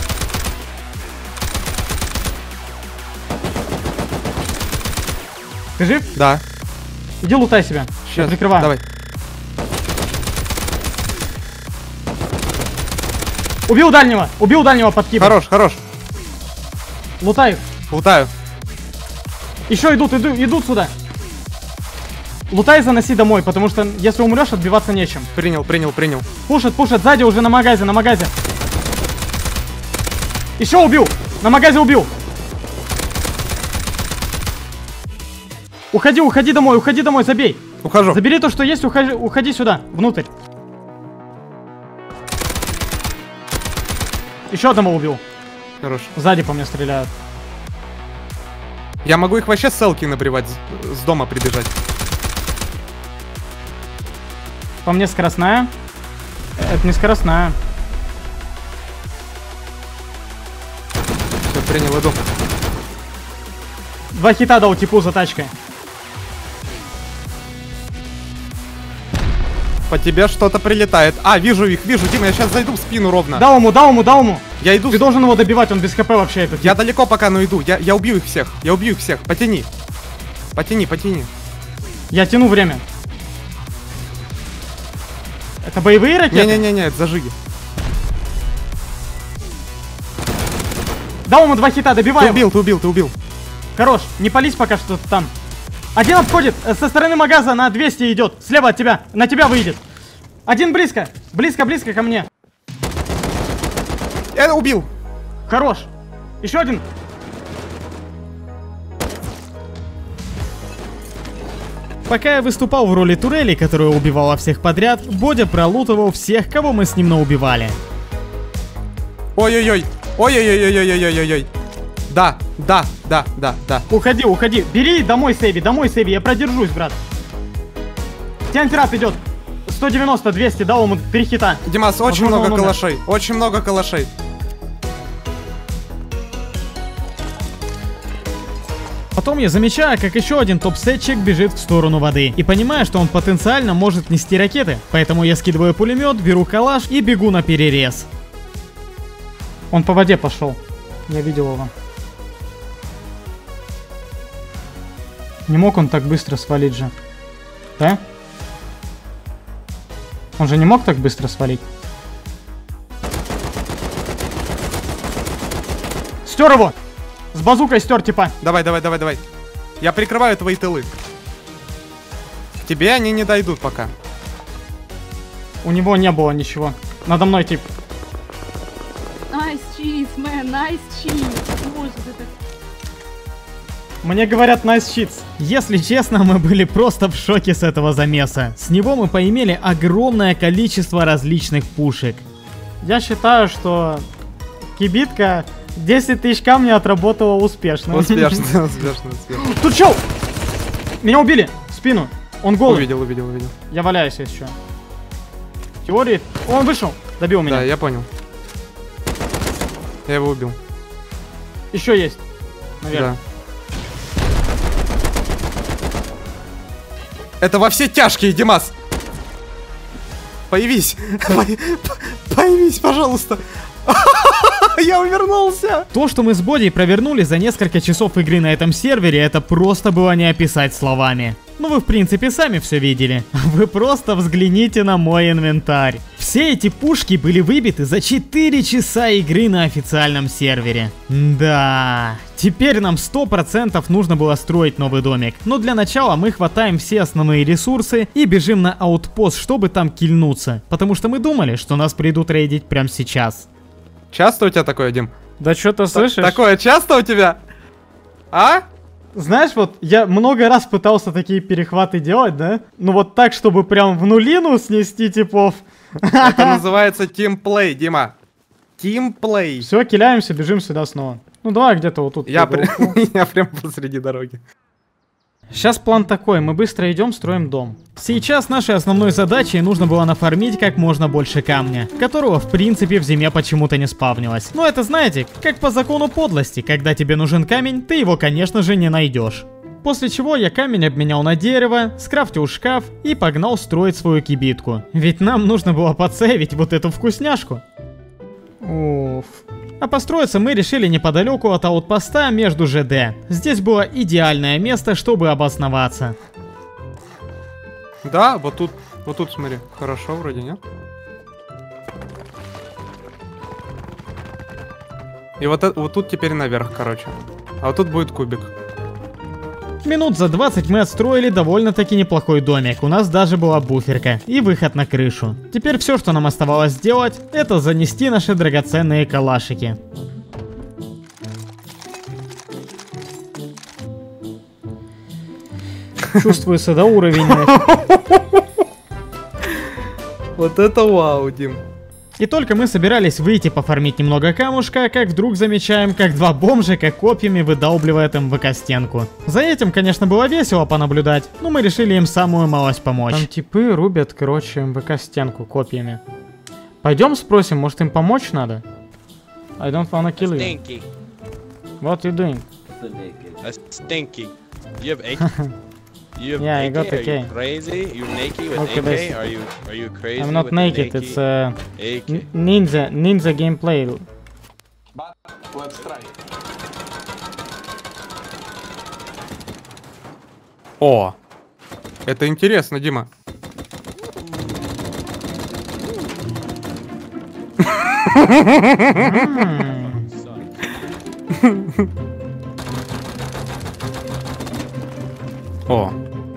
Ты жив? Да. Иди лутай себя. Сейчас. Прикрываю. Давай. Убил дальнего под кибом. Хорош. Лутай их. Лутаю. Еще идут сюда. Лутай и заноси домой, потому что если умрешь, отбиваться нечем. Принял. Пушат, сзади уже на магазе. Еще убил. На магазе убил. Уходи домой, забей. Ухожу. Забери то, что есть, уходи сюда, внутрь. Еще одного убил. Хорош. Сзади по мне стреляют. Я могу их вообще с селки набривать, с дома прибежать. По мне скоростная. Это не скоростная. Все, принял, иду. 2 хита дал типу за тачкой. По тебе что-то прилетает. А, вижу, Дима, я сейчас зайду в спину ровно. Дал ему. Я иду. Ты должен его добивать, он без хп вообще этот. Я далеко пока, но иду. Я убью их всех. Потяни. Я тяну время. Это боевые ракеты? Не, это зажиги. Дал ему 2 хита, добивай его. Ты убил. Хорош, не пались пока что там. Один обходит, со стороны магаза на 200 идет. Слева от тебя, на тебя выйдет. Один близко ко мне. Я убил. Хорош. Еще один. Пока я выступал в роли турели, которая убивала всех подряд, Бодя пролутывал всех, кого мы с ним наубивали. Ой-ой-ой. Да. Да, да, да, да. Уходи, уходи. Бери домой сейви, я продержусь, брат. Антират идет. 190, 200, дал ему 3 хита. Димас, очень много калашей. Очень много калашей. Потом я замечаю, как еще один топ-сетчик бежит в сторону воды. И понимаю, что он потенциально может нести ракеты. Поэтому я скидываю пулемет, беру калаш и бегу на перерез. Он по воде пошел. Я видел его. Не мог он так быстро свалить же. Да? Он же не мог так быстро свалить. Стер его! С базукой стер, типа. Давай, давай, давай, давай. Я прикрываю твои тылы. К тебе они не дойдут пока. У него не было ничего. Надо мной, тип. Nice cheese, man, nice cheese. Боже, это... Мне говорят nice cheats. Если честно, мы были просто в шоке с этого замеса. С него мы поимели огромное количество различных пушек. Я считаю, что кибитка 10 тысяч камня отработала успешно. Успешно, успешно, успешно. Тут чел! Меня убили! В спину. Он голый. Увидел, увидел, увидел. Я валяюсь еще. Теории. Он вышел. Добил меня. Да, я понял. Я его убил. Еще есть. Наверное. Да. Это во все тяжкие, Димас! Появись! Появись, пожалуйста! Я увернулся! То, что мы с Боди провернули за несколько часов игры на этом сервере, это просто было не описать словами. Ну вы в принципе сами все видели. Вы просто взгляните на мой инвентарь. Все эти пушки были выбиты за 4 часа игры на официальном сервере. Да, теперь нам 100% нужно было строить новый домик. Но для начала мы хватаем все основные ресурсы и бежим на аутпост, чтобы там кильнуться. Потому что мы думали, что нас придут рейдить прямо сейчас. Часто у тебя такое, Дим? Да что-то слышишь? Такое часто у тебя? А? Знаешь, вот я много раз пытался такие перехваты делать, да? Ну вот так, чтобы прям в нулину снести типов. Это называется тимплей, Дима. Тимплей. Все, киляемся, бежим сюда снова. Ну давай где-то вот тут. Я прям посреди дороги. Сейчас план такой, мы быстро идем, строим дом. Сейчас нашей основной задачей нужно было нафармить как можно больше камня, которого в принципе в зиме почему-то не спавнилось. Но это знаете, как по закону подлости, когда тебе нужен камень, ты его конечно же не найдешь. После чего я камень обменял на дерево, скрафтил шкаф и погнал строить свою кибитку. Ведь нам нужно было подсейвить вот эту вкусняшку. Уф. А построиться мы решили неподалеку от аутпоста между ЖД. Здесь было идеальное место, чтобы обосноваться. Да, вот тут смотри, хорошо вроде, нет? И вот тут теперь наверх, короче. А вот тут будет кубик. Минут за 20 мы отстроили довольно-таки неплохой домик. У нас даже была буферка и выход на крышу. Теперь все, что нам оставалось сделать, это занести наши драгоценные калашики. Чувствуется, да, уровень? Вот это вау, Дим. И только мы собирались выйти пофармить немного камушка, как вдруг замечаем, как два бомжика копьями выдалбливают МВК-стенку. За этим, конечно, было весело понаблюдать, но мы решили им самую малость помочь. Там типы рубят, короче, МВК-стенку копьями. Пойдем спросим, может им помочь надо? I don't wanna kill you. Stinky. What you doing? That's stinky. You have AK? You have Yeah, I AK? got Are AK. you crazy? You're naked with Okay, AK? basic. Are you crazy? I'm not with naked, an it's AK? ninja gameplay. Let's try. О, это интересно, Дима. О,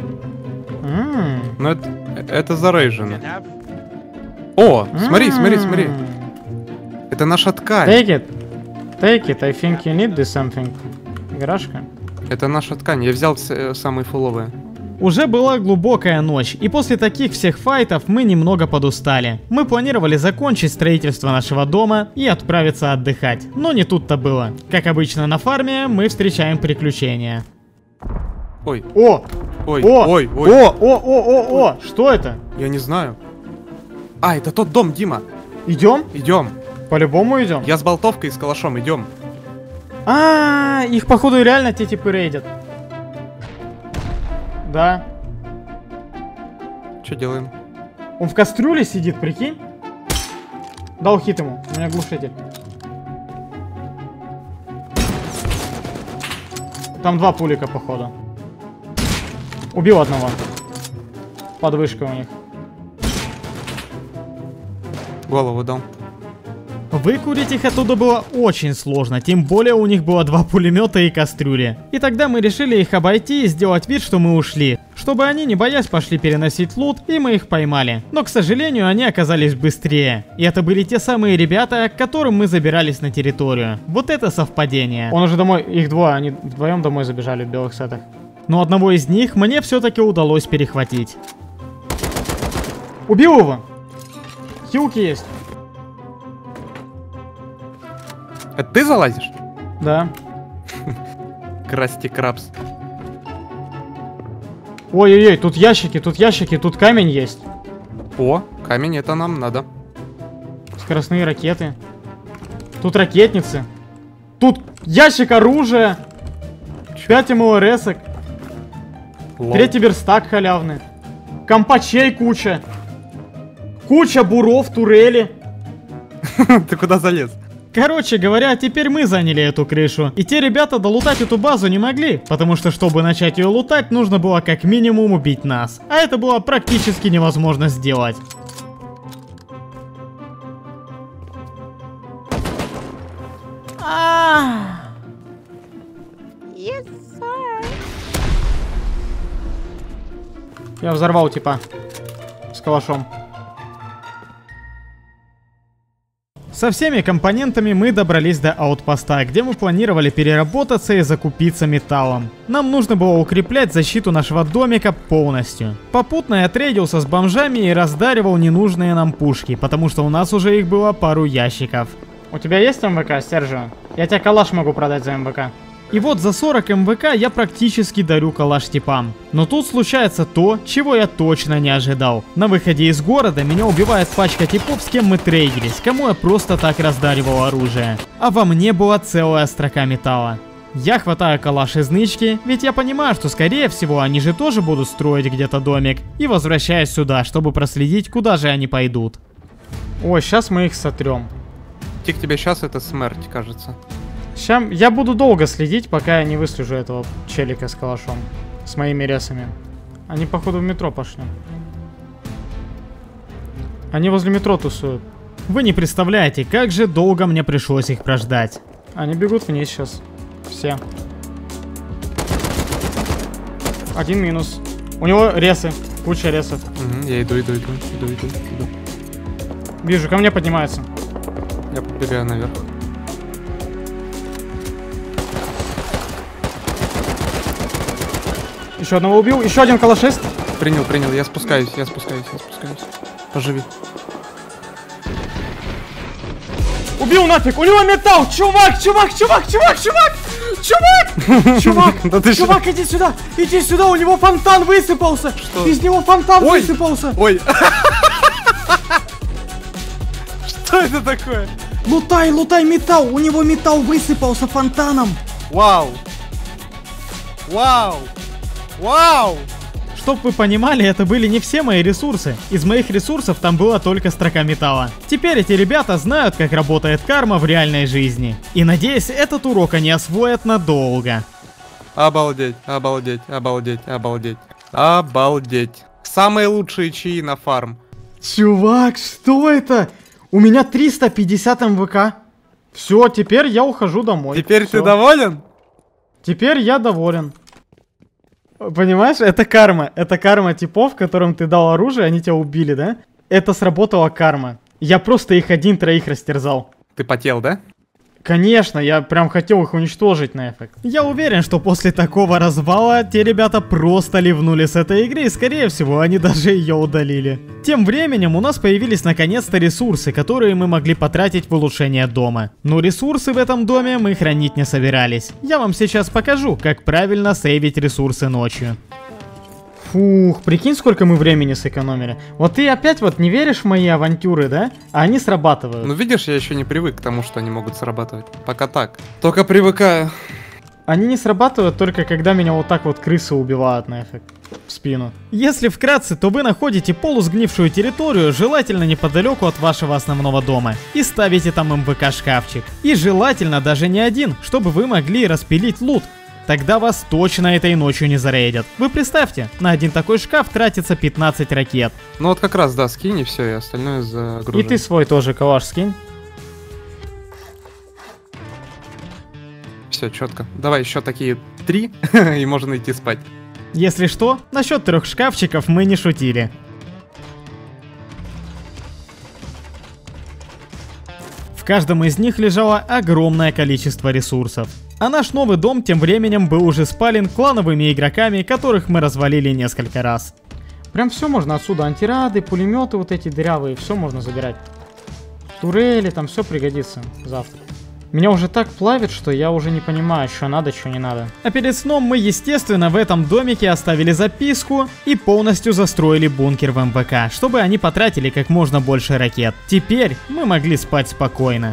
ну это зарейжено. Can have? О, смотри, смотри, смотри. Это наша ткань. Take it. Take it, I think you need this something. Играшка. Это наша ткань. Я взял самые фуловые. Уже была глубокая ночь, и после таких всех файтов мы немного подустали. Мы планировали закончить строительство нашего дома и отправиться отдыхать, но не тут-то было. Как обычно на фарме, мы встречаем приключения. Ой. О! Ой, О! ой, ой. О! Что это? Я не знаю. А, это тот дом, Дима. Идем? Идем. По-любому идем. Я с болтовкой и с калашом, идем. Их походу реально те типы рейдят. Да. Что делаем? Он в кастрюле сидит, прикинь? Дал хит ему, у меня глушитель. Там 2 пулика, походу. Убил одного. Подвышка у них. Голову дал. Выкурить их оттуда было очень сложно, тем более у них было 2 пулемета и кастрюли. И тогда мы решили их обойти и сделать вид, что мы ушли, чтобы они, не боясь, пошли переносить лут, и мы их поймали. Но, к сожалению, они оказались быстрее. И это были те самые ребята, к которым мы забирались на территорию. Вот это совпадение. Он уже домой, их 2, они вдвоем домой забежали в белых сетах. Но одного из них мне все-таки удалось перехватить. Убил его! Хилки есть. Это ты залазишь? Да. Красти Крабс. Ой-ой-ой, тут ящики, тут камень есть. О, камень, это нам надо. Скоростные ракеты. Тут ракетницы. Тут ящик оружия. 5 МЛРСок. Лол. 3-й верстак халявный. Компачей куча. Куча буров, турели. Ты куда залез? Короче говоря, теперь мы заняли эту крышу. И те ребята долутать эту базу не могли, потому что, чтобы начать ее лутать, нужно было как минимум убить нас. А это было практически невозможно сделать. Я взорвал типа с калашом. Со всеми компонентами мы добрались до аутпоста, где мы планировали переработаться и закупиться металлом. Нам нужно было укреплять защиту нашего домика полностью. Попутно я трейдился с бомжами и раздаривал ненужные нам пушки, потому что у нас уже их было пару ящиков. У тебя есть МВК, Сержио? Я тебе калаш могу продать за МВК. И вот за 40 МВК я практически дарю калаш типам. Но тут случается то, чего я точно не ожидал. На выходе из города меня убивает пачка типов, с кем мы трейдились, кому я просто так раздаривал оружие. А во мне была целая строка металла. Я хватаю калаш из нычки, ведь я понимаю, что скорее всего они же тоже будут строить где-то домик. И возвращаюсь сюда, чтобы проследить, куда же они пойдут. Ой, сейчас мы их сотрем. Тик, тебе сейчас это смерть, кажется. Сейчас я буду долго следить, пока я не выслежу этого челика с калашом. С моими ресами. Они, походу, в метро пошли. Они возле метро тусуют. Вы не представляете, как же долго мне пришлось их прождать. Они бегут вниз сейчас. Все. Один минус. У него ресы. Куча ресов. Угу, я иду. Вижу, ко мне поднимается. Я подбегаю наверх. Еще одного убил, еще один калашист. Принял, я спускаюсь. Поживи. Убил нафиг, у него металл, чувак! Да ты Чувак, иди сюда, у него фонтан высыпался. Что? Из него фонтан высыпался. Ой. Что это такое? Лутай металл, у него металл высыпался фонтаном. Вау. Чтоб вы понимали, это были не все мои ресурсы. Из моих ресурсов там была только строка металла. Теперь эти ребята знают, как работает карма в реальной жизни. И надеюсь, этот урок они освоят надолго. Обалдеть. Самые лучшие чаи на фарм. Чувак, что это? У меня 350 МВК. Все, теперь я ухожу домой. Теперь Всё. ты доволен? Теперь я доволен. Понимаешь, это карма. Это карма типов, которым ты дал оружие, они тебя убили, да? Это сработала карма. Я просто их 1-3 растерзал. Ты потел, да? Конечно, я прям хотел их уничтожить на эффект. Я уверен, что после такого развала те ребята просто ливнули с этой игры, и скорее всего они даже ее удалили. Тем временем у нас появились наконец-то ресурсы, которые мы могли потратить в улучшение дома. Но ресурсы в этом доме мы хранить не собирались. Я вам сейчас покажу, как правильно сейвить ресурсы ночью. Фух, прикинь, сколько мы времени сэкономили. Вот ты опять вот не веришь в мои авантюры, да? А они срабатывают. Ну видишь, я еще не привык к тому, что они могут срабатывать. Пока так. Только привыкаю. Они не срабатывают только когда меня вот так вот крысы убивают на эффект в спину. Если вкратце, то вы находите полусгнившую территорию, желательно неподалеку от вашего основного дома, и ставите там МВК-шкафчик. И желательно даже не один, чтобы вы могли распилить лут. Тогда вас точно этой ночью не зарейдят. Вы представьте, на один такой шкаф тратится 15 ракет. Ну вот как раз, да, скинь и все, и остальное загружу. И ты свой тоже калаш скинь. Все, четко. Давай еще такие 3, и можно идти спать. Если что, насчет 3 шкафчиков мы не шутили. В каждом из них лежало огромное количество ресурсов. А наш новый дом тем временем был уже спален клановыми игроками, которых мы развалили несколько раз. Прям все можно отсюда, антирады, пулеметы вот эти дырявые, все можно забирать. Турели, там все пригодится завтра. Меня уже так плавит, что я уже не понимаю, что надо, что не надо. А перед сном мы, естественно, в этом домике оставили записку и полностью застроили бункер в МВК, чтобы они потратили как можно больше ракет. Теперь мы могли спать спокойно.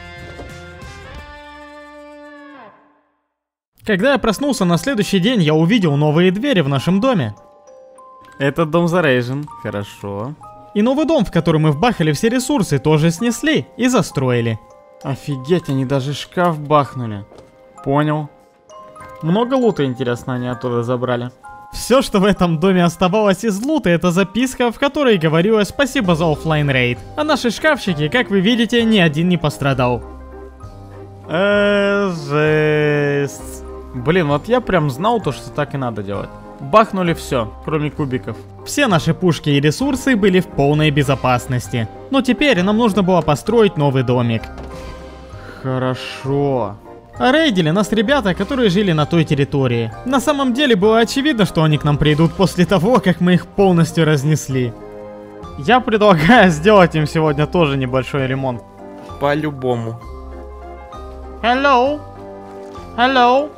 Когда я проснулся на следующий день, я увидел новые двери в нашем доме. Этот дом зарейжен, хорошо. И новый дом, в который мы вбахали все ресурсы, тоже снесли и застроили. Офигеть, они даже шкаф бахнули. Понял. Много лута, интересно, они оттуда забрали. Все, что в этом доме оставалось из лута, это записка, в которой говорилось спасибо за оффлайн рейд. А наши шкафчики, как вы видите, ни один не пострадал. Жесть. Блин, вот я прям знал то, что так и надо делать. Бахнули все, кроме кубиков. Все наши пушки и ресурсы были в полной безопасности. Но теперь нам нужно было построить новый домик. Хорошо. А рейдили нас ребята, которые жили на той территории. На самом деле было очевидно, что они к нам придут после того, как мы их полностью разнесли. Я предлагаю сделать им сегодня тоже небольшой ремонт. По-любому. Hello? Hello?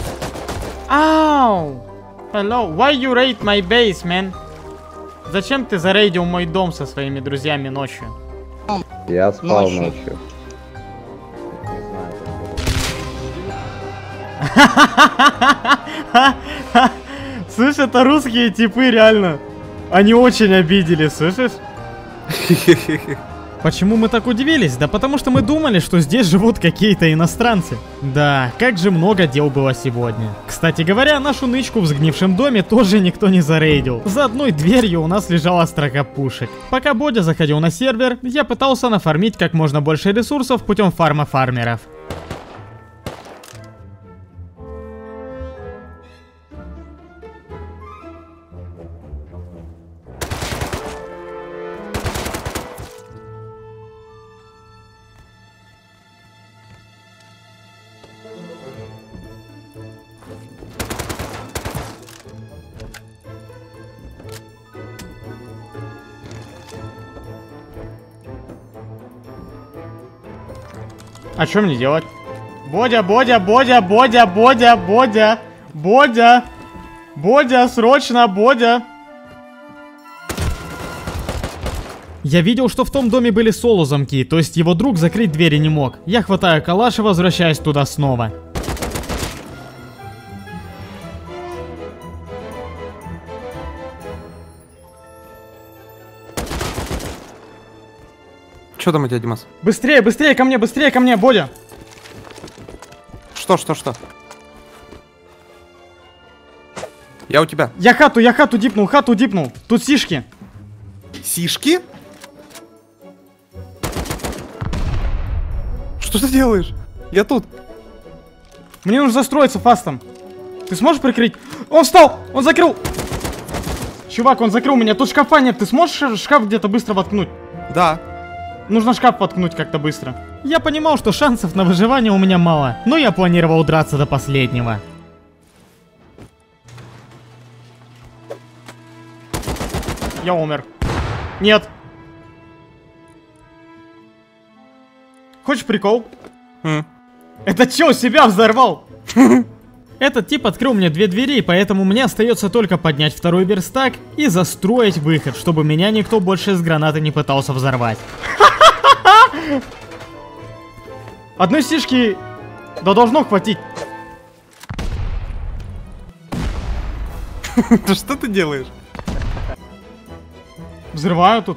Ау! Hello? Why you raid my base, man? Зачем ты зарейдил мой дом со своими друзьями ночью? Я спал ночью. Слышь, это русские типы, реально. Они очень обидели, слышишь? Почему мы так удивились? Да потому что мы думали, что здесь живут какие-то иностранцы. Да, как же много дел было сегодня. Кстати говоря, нашу нычку в сгнившем доме тоже никто не зарейдил. За одной дверью у нас лежала строка пушек. Пока Бодя заходил на сервер, я пытался нафармить как можно больше ресурсов путем фарма фармеров. А что мне делать? Бодя, Бодя, Бодя, Бодя, Бодя, Бодя, Бодя, Бодя, срочно, Бодя. Я видел, что в том доме были соло-замки, то есть его друг закрыть двери не мог. Я хватаю калаш и возвращаюсь туда снова. Что там у тебя, Димас? Быстрее, быстрее ко мне, Бодя. Что? Я у тебя. Я хату дипнул. Тут сишки. Сишки? Что ты делаешь? Я тут. Мне нужно застроиться фастом. Ты сможешь прикрыть? Он встал! Он закрыл! Чувак, он закрыл меня. Тут шкафа нет. Ты сможешь шкаф где-то быстро воткнуть? Да. Нужно шкаф воткнуть как-то быстро. Я понимал, что шансов на выживание у меня мало, но я планировал драться до последнего. Я умер. Нет. Хочешь прикол? Это чё, себя взорвал? Этот тип открыл мне 2 двери, поэтому мне остается только поднять второй верстак и застроить выход, чтобы меня никто больше из гранаты не пытался взорвать. Одной стишки, да должно хватить. Да что ты делаешь? Взрываю тут.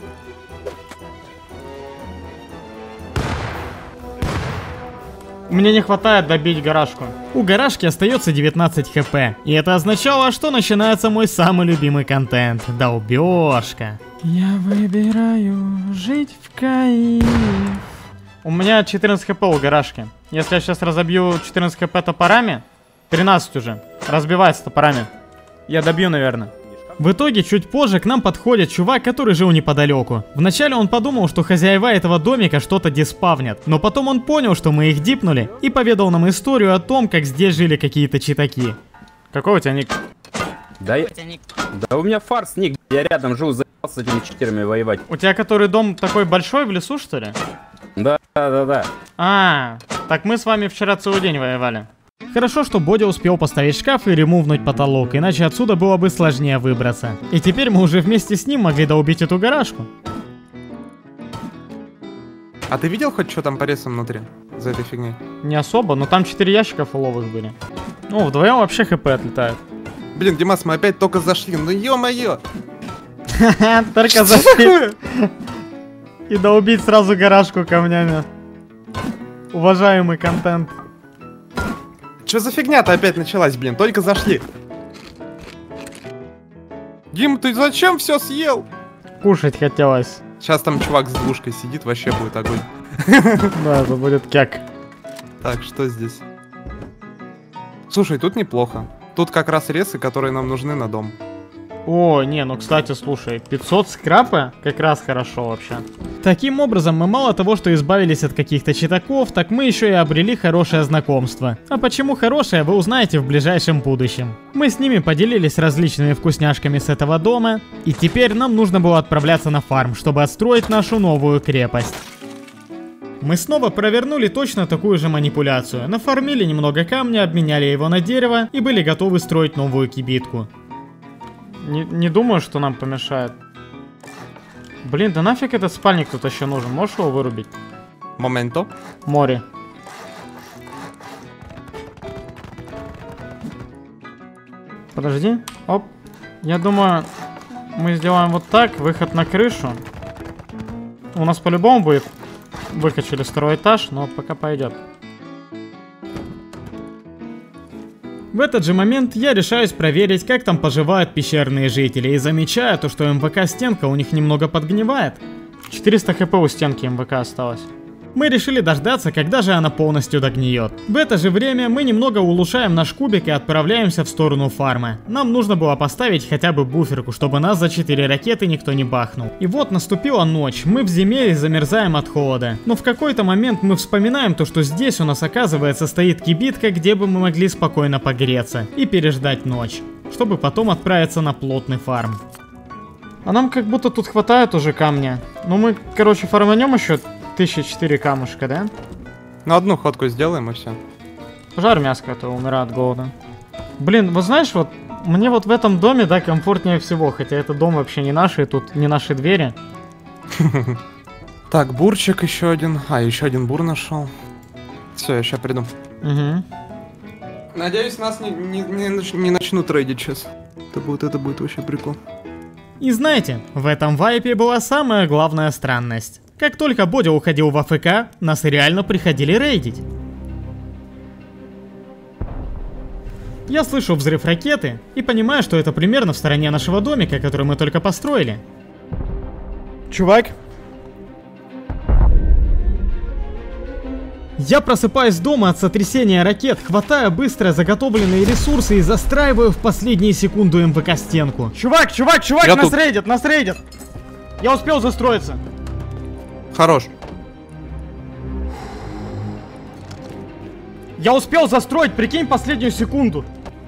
Мне не хватает добить гаражку. У гаражки остается 19 хп. И это означало, что начинается мой самый любимый контент. Долбёжка. Я выбираю жить в кайф. У меня 14 хп у гаражки. Если я сейчас разобью 14 хп топорами, 13 уже. Разбивается топорами. Я добью, наверное. В итоге, чуть позже к нам подходит чувак, который жил неподалеку. Вначале он подумал, что хозяева этого домика что-то диспавнят, но потом он понял, что мы их дипнули, и поведал нам историю о том, как здесь жили какие-то читаки. Какой у тебя ник? Да, да у меня фарс ник, я рядом жил, заебался с этими читерами воевать. У тебя который дом такой большой в лесу, что ли? Да. А, так мы с вами вчера целый день воевали. Хорошо, что Боди успел поставить шкаф и ремувнуть потолок, иначе отсюда было бы сложнее выбраться. И теперь мы уже вместе с ним могли доубить эту гаражку. А ты видел хоть что там по ресам внутри? За этой фигней? Не особо, но там 4 ящика фуловых были. Ну, вдвоем вообще хп отлетает. Блин, Димас, мы опять только зашли, ну ё-моё! Только зашли. И доубить сразу гаражку камнями. Уважаемый контент. Чё за фигня-то опять началась, блин? Только зашли. Дим, ты зачем все съел? Кушать хотелось. Сейчас там чувак с двушкой сидит, вообще будет огонь. Да, это будет кяк. Так, что здесь? Слушай, тут неплохо. Тут как раз ресы, которые нам нужны на дом. О, не, ну кстати, слушай, 500 скрапа как раз хорошо вообще. Таким образом, мы мало того, что избавились от каких-то читаков, так мы еще и обрели хорошее знакомство. А почему хорошее, вы узнаете в ближайшем будущем. Мы с ними поделились различными вкусняшками с этого дома, и теперь нам нужно было отправляться на фарм, чтобы отстроить нашу новую крепость. Мы снова провернули точно такую же манипуляцию, нафармили немного камня, обменяли его на дерево и были готовы строить новую кибитку. Не думаю, что нам помешает. Блин, да нафиг этот спальник тут еще нужен? Можешь его вырубить? Моменто. Море. Подожди. Оп. Я думаю, мы сделаем вот так. Выход на крышу. У нас по-любому будет выход через второй этаж, но пока пойдет. В этот же момент я решаюсь проверить, как там поживают пещерные жители, и замечаю то, что МВК-стенка у них немного подгнивает. 400 хп у стенки МВК осталось. Мы решили дождаться, когда же она полностью догниет. В это же время мы немного улучшаем наш кубик и отправляемся в сторону фарма. Нам нужно было поставить хотя бы буферку, чтобы нас за 4 ракеты никто не бахнул. И вот наступила ночь, мы в зиме и замерзаем от холода. Но в какой-то момент мы вспоминаем то, что здесь у нас оказывается стоит кибитка, где бы мы могли спокойно погреться и переждать ночь, чтобы потом отправиться на плотный фарм. А нам как будто тут хватает уже камня. Но мы, короче, фарманем еще 1004 камушка, да? Ну, одну ходку сделаем и все. Пожар мяско, а то умирает от голода. Блин, вот знаешь, вот мне вот в этом доме, да, комфортнее всего. Хотя это дом вообще не наш, и тут не наши двери. Так, бурчик еще один. А, еще один бур нашел. Все, я сейчас приду. Угу. Надеюсь, нас не начнут рейдить сейчас. Это будет вообще прикол. И знаете, в этом вайпе была самая главная странность. Как только Бодя уходил в АФК, нас реально приходили рейдить. Я слышу взрыв ракеты и понимаю, что это примерно в стороне нашего домика, который мы только построили. Чувак? Я просыпаюсь дома от сотрясения ракет, хватаю быстро заготовленные ресурсы и застраиваю в последние секунды МВК-стенку. Чувак, Я нас рейдят! Я успел застроиться. Хорош. Я успел застроить, прикинь, последнюю секунду.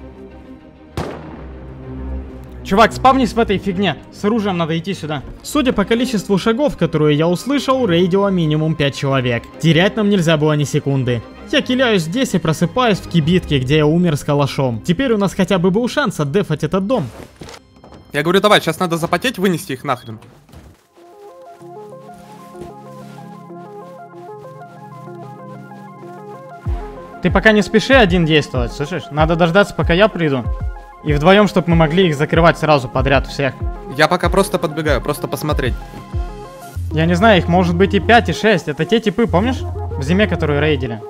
Чувак, спавнись в этой фигне. С оружием надо идти сюда. Судя по количеству шагов, которые я услышал, рейдило минимум 5 человек. Терять нам нельзя было ни секунды. Я киляюсь здесь и просыпаюсь в кибитке, где я умер с калашом. Теперь у нас хотя бы был шанс отдефать этот дом. Я говорю, давай, сейчас надо запотеть, вынести их нахрен. Ты пока не спеши один действовать, слышишь? Надо дождаться, пока я приду. И вдвоем, чтобы мы могли их закрывать сразу подряд всех. Я пока просто подбегаю, просто посмотреть. Я не знаю, их может быть и 5, и 6. Это те типы, помнишь? В зиме, которые рейдили.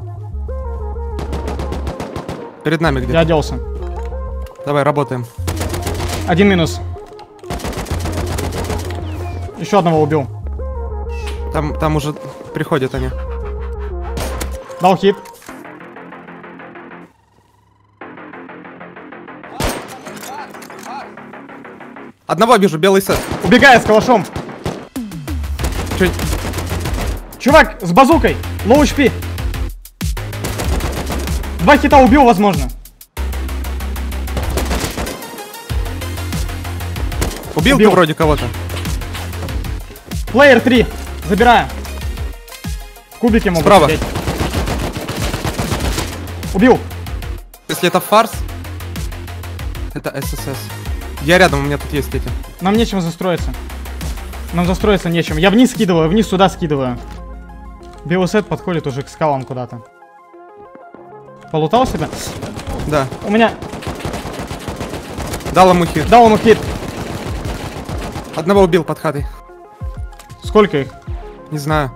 Перед нами где-то. Я оделся. Давай, работаем. 1 минус. Еще одного убил. Там уже приходят они. Дал хит. Одного вижу, белый сет. Убегает с калашом. Чувак, с базукой. Low HP. 2 хита убил, возможно. Убил ты вроде кого-то. Плеер 3. Забираю. В кубике могу справа сидеть. Убил. Если это фарс, это ССС. Я рядом, у меня тут есть эти. Нам нечем застроиться. Нам застроиться нечем. Я вниз скидываю, вниз сюда скидываю. Белый сет подходит уже к скалам куда-то. Полутал себя? Да. У меня... Дал ему хит. Дал ему хит. Одного убил под хатой. Сколько их? Не знаю.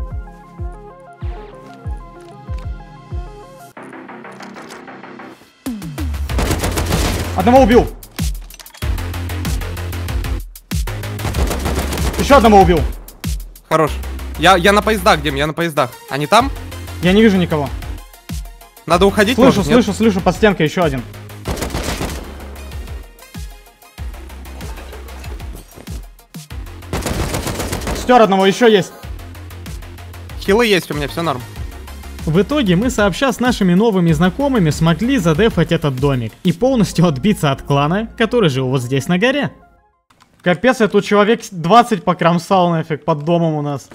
Одного убил. Еще одного убил. Хорош. Я на поездах, Дим, я на поездах. Они там? Я не вижу никого. Надо уходить. Слышу, может, нет? слышу, под стенкой еще один. Стер одного, еще есть. Хилы есть у меня, все норм. В итоге мы сообща с нашими новыми знакомыми смогли задефать этот домик и полностью отбиться от клана, который жил вот здесь на горе. Капец, я тут человек 20 покромсал нафиг под домом у нас.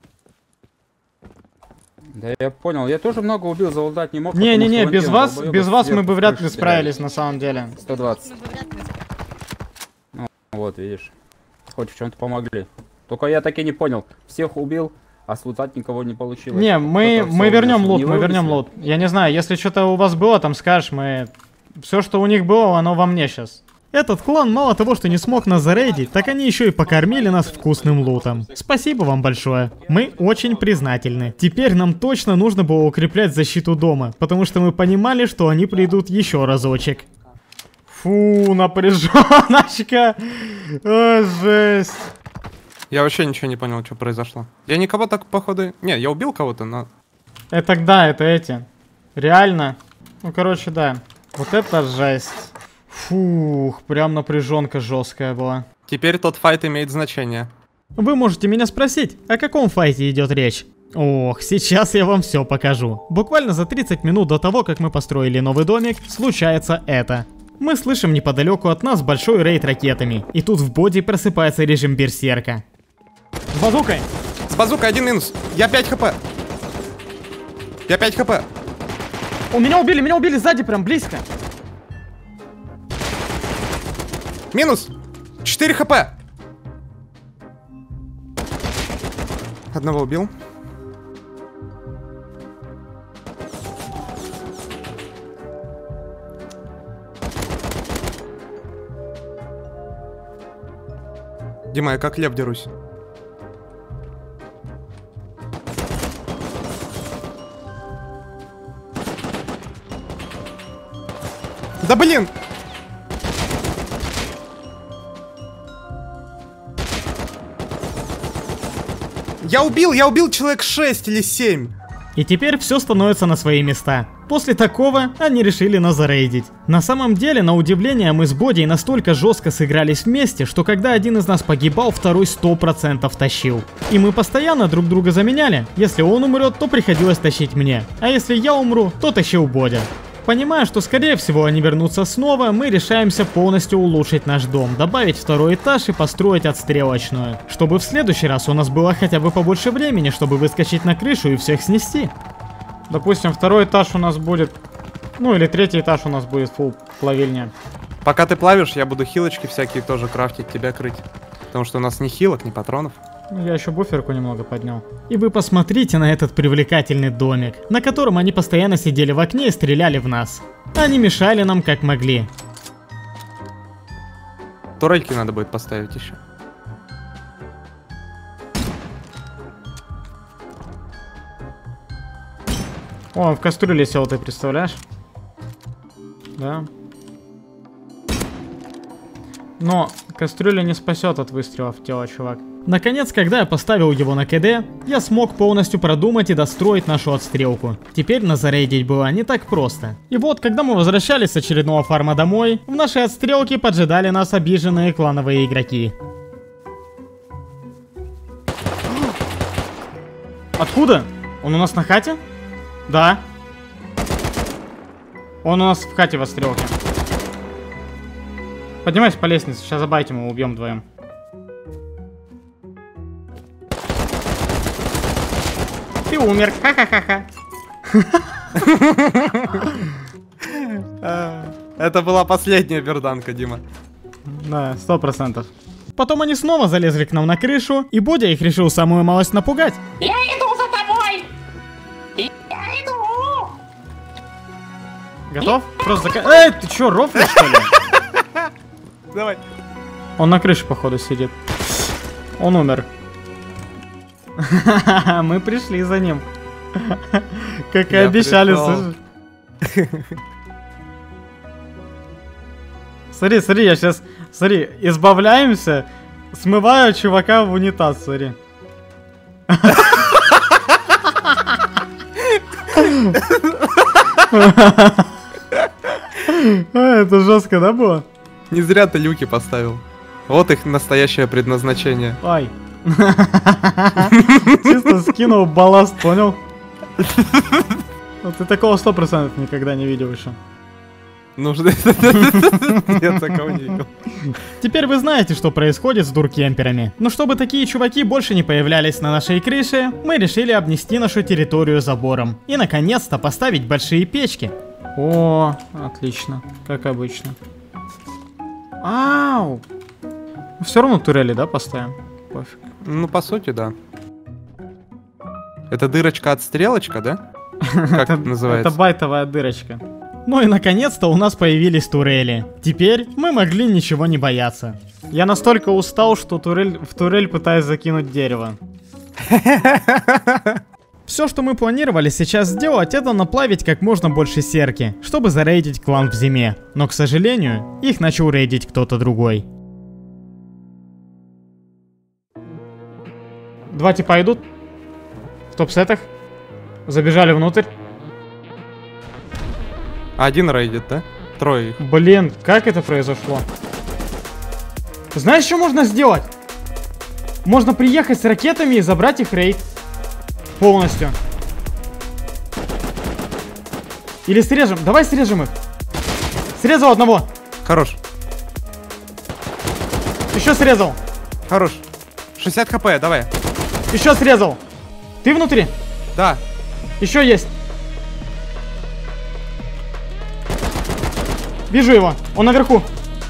Да я понял, я тоже много убил, залутать не мог. Не-не-не, без вас мы бы вряд ли справились на самом деле. 120. Ну, вот, видишь. Хоть в чем-то помогли. Только я так и не понял. Всех убил, а слутать никого не получилось. Не, мы вернем лут, мы вернем лут. Я не знаю, если что-то у вас было, там скажешь, мы... Все, что у них было, оно во мне сейчас. Этот клан мало того, что не смог нас зарейдить, так они еще и покормили нас вкусным лутом. Спасибо вам большое. Мы очень признательны. Теперь нам точно нужно было укреплять защиту дома, потому что мы понимали, что они придут еще разочек. Фу, напряженочка. О, жесть. Я вообще ничего не понял, что произошло. Я никого так, походу... Не, я убил кого-то, но... Это да, это эти. Реально. Ну, короче, да. Вот это жесть. Фух, прям напряженка жесткая была. Теперь тот файт имеет значение. Вы можете меня спросить, о каком файте идет речь? Ох, сейчас я вам все покажу. Буквально за 30 минут до того, как мы построили новый домик, случается это. Мы слышим неподалеку от нас большой рейд ракетами, и тут в боди просыпается режим берсерка. С базукой! С базукой 1 минус. Я 5 хп. Я 5 хп. Меня убили сзади, прям близко. Минус. 4 хп. Одного убил. Дима, я как лев дерусь. Да блин! Я убил человек 6 или 7. И теперь все становится на свои места. После такого они решили нас зарейдить. На самом деле, на удивление, мы с Боди настолько жестко сыгрались вместе, что когда один из нас погибал, второй 100% тащил. И мы постоянно друг друга заменяли. Если он умрет, то приходилось тащить мне. А если я умру, то тащил Бодя. Понимая, что скорее всего они вернутся снова, мы решаемся полностью улучшить наш дом, добавить второй этаж и построить отстрелочную. Чтобы в следующий раз у нас было хотя бы побольше времени, чтобы выскочить на крышу и всех снести. Допустим, второй этаж у нас будет... Ну или третий этаж у нас будет фулл плавильня. Пока ты плавишь, я буду хилочки всякие тоже крафтить, тебя крыть. Потому что у нас ни хилок, ни патронов. Я еще буферку немного поднял. И вы посмотрите на этот привлекательный домик, на котором они постоянно сидели в окне и стреляли в нас. Они мешали нам как могли. Турельки надо будет поставить еще. О, в кастрюле сел, ты представляешь? Да. Но кастрюля не спасет от выстрела в тело, чувак. Наконец, когда я поставил его на КД, я смог полностью продумать и достроить нашу отстрелку. Теперь нас зарейдить было не так просто. И вот, когда мы возвращались с очередного фарма домой, в нашей отстрелке поджидали нас обиженные клановые игроки. Откуда? Он у нас на хате? Да. Он у нас в хате в отстрелке. Поднимайся по лестнице, сейчас забайтим его, убьем вдвоем. Ты умер, ха-ха-ха-ха. Это была последняя берданка, Дима. Да, 100%. Потом они снова залезли к нам на крышу, и Бодя их решил самую малость напугать. Я иду за тобой! Я иду! Готов? Просто Эй, ты чё, рофлишь, что ли? Давай. Он на крыше, походу, сидит. Он умер. Мы пришли за ним. Как и обещали, слышишь? Смотри, смотри, я сейчас... Смотри, избавляемся. Смываю чувака в унитаз, смотри. Это жестко, да, было? Не зря ты люки поставил. Вот их настоящее предназначение. Ай. Чисто скинул балласт, понял? Ты такого 100% никогда не видел еще. Нужно... Я такого не видел. Теперь вы знаете, что происходит с дуркемперами. Но чтобы такие чуваки больше не появлялись на нашей крыше, мы решили обнести нашу территорию забором. И наконец-то поставить большие печки. О, отлично. Как обычно. Ау! Все равно турели, да, поставим? Пофиг. Ну, по сути, да. Это дырочка-отстрелочка, да? Как это называется? Это байтовая дырочка. Ну и наконец-то у нас появились турели. Теперь мы могли ничего не бояться. Я настолько устал, что в турель пытаюсь закинуть дерево. Все, что мы планировали сейчас сделать, это наплавить как можно больше серки, чтобы зарейдить клан в зиме. Но, к сожалению, их начал рейдить кто-то другой. Два типа идут. В топ-сетах. Забежали внутрь. Один рейдит, да? Трое их. Блин, как это произошло? Знаешь, что можно сделать? Можно приехать с ракетами и забрать их рейд. Полностью. Или срежем. Давай срежем их. Срезал одного. Хорош. Еще срезал. Хорош. 60 хп, давай. Еще срезал. Ты внутри? Да. Еще есть. Вижу его. Он наверху.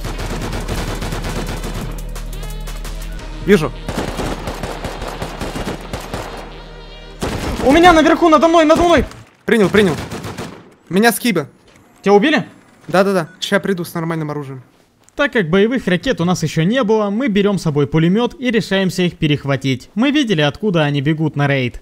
Вижу. У меня наверху, надо мной, надо мной. Принял, принял. Меня скиба. Тебя убили? Да-да-да. Сейчас я приду с нормальным оружием. Так как боевых ракет у нас еще не было, мы берем с собой пулемет и решаемся их перехватить. Мы видели, откуда они бегут на рейд.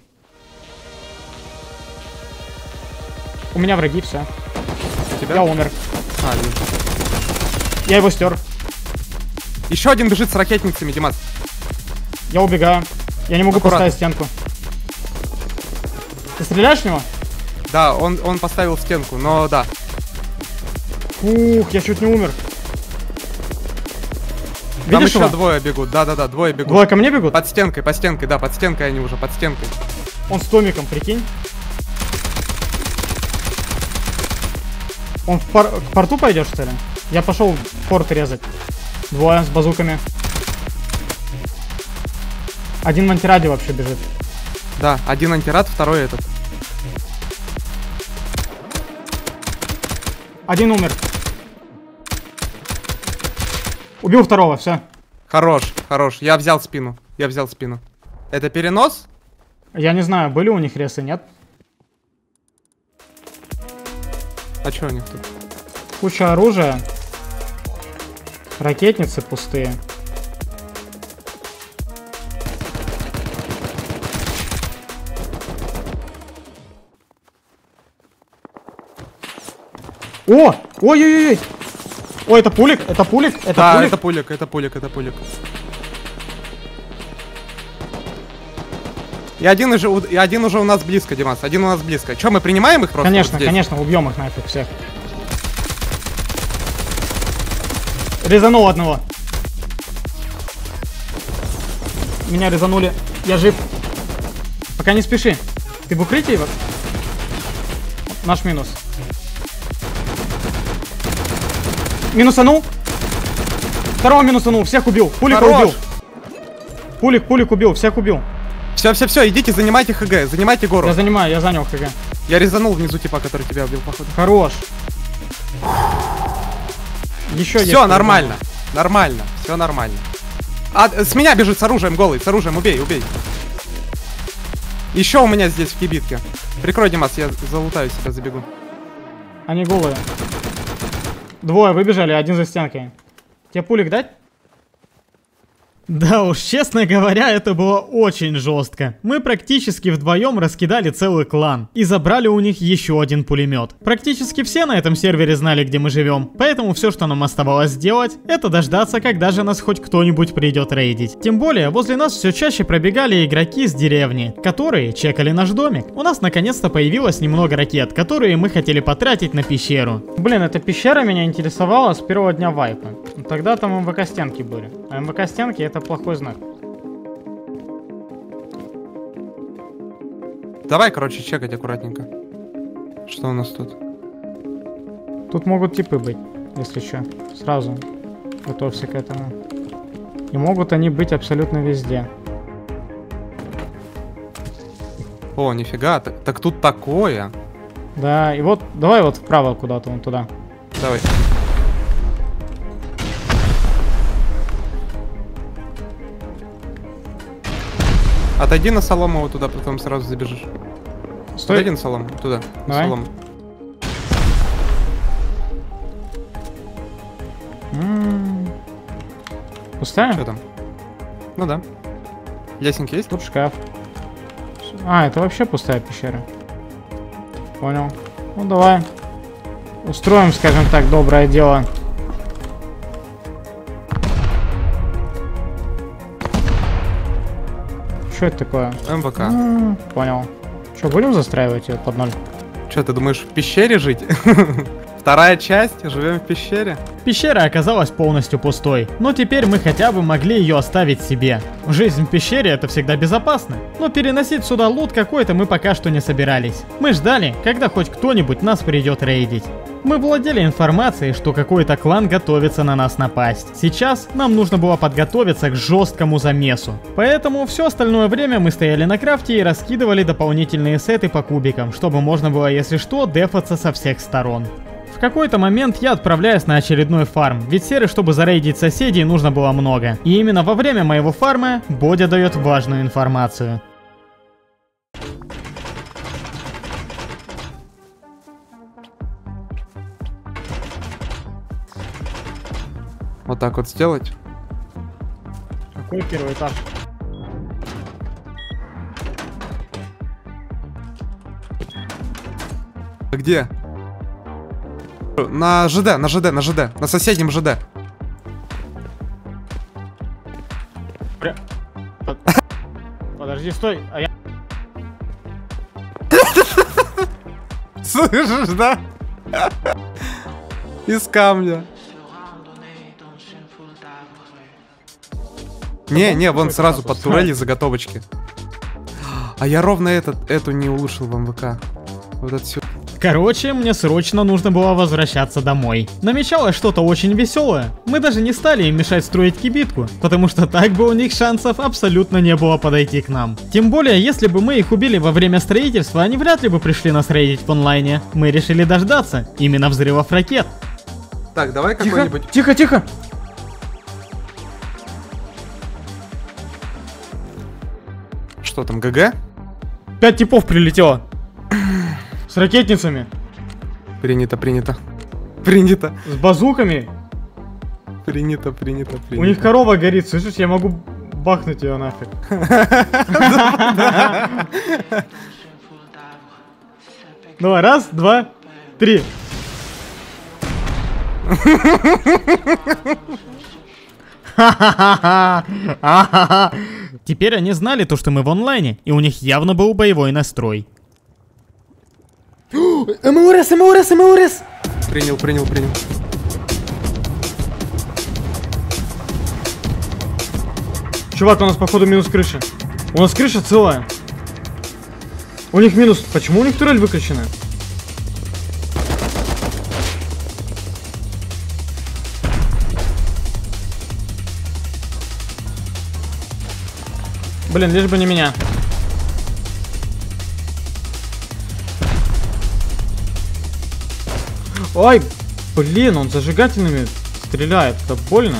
У меня враги, все. Я умер. А, вижу. Я его стер. Еще один бежит с ракетницами, Димас. Я убегаю. Я не могу Аккуратно. поставить стенку. Ты стреляешь в него? Да, он поставил стенку, но да. Ух, я чуть не умер. Там Видишь еще его? двое бегут, да-да-да, двое бегут. Двое ко мне бегут? Под стенкой, да, под стенкой они уже, под стенкой. Он с томиком, прикинь. Он к порту пойдешь, что ли? Я пошел порт резать. Двое с базуками. Один в антираде вообще бежит. Да, один антирад, второй этот. Один умер. Убил второго, все. Хорош, хорош. Я взял спину. Это перенос? Я не знаю, были у них ресы, нет? А что у них тут? Куча оружия. Ракетницы пустые. О! Ой-ой-ой! Ой, это пулик, это пулик, это да, пулик. это пулик. И один уже у нас близко, Димас. Один у нас близко. Че, мы принимаем их просто? Конечно, вот конечно, убьем их нафиг всех. Резанул одного. Меня резанули. Я жив. Пока не спеши. Ты в укрытии? Наш минус. Минусанул. Второго минусанул. Всех убил. Пулика убил. Пулик убил. Всех убил. Все, идите, занимайте ХГ, занимайте гору. Я занимаю, я занял ХГ. Я резанул внизу типа, который тебя убил, походу. Хорош. Еще есть. Все нормально, нормально, все нормально. А, с меня бежит с оружием голый, с оружием, убей. Еще у меня здесь в кибитке. Прикрой, Димас, я залутаю себя, забегу. Они голые. Двое выбежали, один за стенкой. Тебе пулик дать? Да уж, честно говоря, это было очень жестко. Мы практически вдвоем раскидали целый клан и забрали у них еще один пулемет. Практически все на этом сервере знали, где мы живем, поэтому все, что нам оставалось сделать, это дождаться, когда же нас хоть кто-нибудь придет рейдить. Тем более, возле нас все чаще пробегали игроки с деревни, которые чекали наш домик. У нас наконец-то появилось немного ракет, которые мы хотели потратить на пещеру. Блин, эта пещера меня интересовала с первого дня вайпа. Тогда там МВК-стенки были, а МВК-стенки это плохой знак. Давай, короче, чекать аккуратненько. Что у нас тут? Тут могут типы быть, если что. Сразу готовься к этому. И могут они быть абсолютно везде. О, нифига, так тут такое. Да, и вот, давай вот вправо куда-то, вон туда. Давай. Отойди на солому вот туда, потом сразу забежишь. Стой. Отойди на солому, туда, на Давай. солому. Пустая? Что там? Ну да. Лесенки есть? Тут шкаф. А, это вообще пустая пещера. Понял. Ну давай. Устроим, скажем так, доброе дело. Что это такое? МВК. Понял. Что, будем застраивать ее под ноль? Что, ты думаешь, в пещере жить? Вторая часть, живем в пещере. Пещера оказалась полностью пустой, но теперь мы хотя бы могли ее оставить себе. Жизнь в пещере это всегда безопасно, но переносить сюда лут какой-то мы пока что не собирались. Мы ждали, когда хоть кто-нибудь нас придет рейдить. Мы владели информацией, что какой-то клан готовится на нас напасть. Сейчас нам нужно было подготовиться к жесткому замесу. Поэтому все остальное время мы стояли на крафте и раскидывали дополнительные сеты по кубикам, чтобы можно было, если что, дефаться со всех сторон. В какой-то момент я отправляюсь на очередной фарм, ведь серы, чтобы зарейдить соседей, нужно было много. И именно во время моего фарма Бодя дает важную информацию. Вот так вот сделать. Какой первый этаж? Где? На ЖД, на соседнем ЖД. Подожди, стой, а я... Слышишь, да? Из камня. Не, вон сразу под турели заготовочки. А я ровно эту не улучшил в МВК. Вот отсюда. Короче, мне срочно нужно было возвращаться домой. Намечалось что-то очень веселое. Мы даже не стали им мешать строить кибитку, потому что так бы у них шансов абсолютно не было подойти к нам. Тем более, если бы мы их убили во время строительства, они вряд ли бы пришли нас рейдить в онлайне. Мы решили дождаться именно взрывов ракет. Так, давай какой-нибудь... Тихо! Что там, ГГ? 5 типов прилетело. С ракетницами. Принято. С базуками. Принято. У них корова горит, слышишь, я могу бахнуть ее нафиг. Давай, 1, 2, 3. Теперь они знали то, что мы в онлайне, и у них явно был боевой настрой. МЛРС! Принял. Чувак, у нас походу минус крыша. У нас крыша целая. У них минус. Почему у них турель выключена? Блин, лишь бы не меня. Ой, блин, он зажигательными стреляет. Это больно.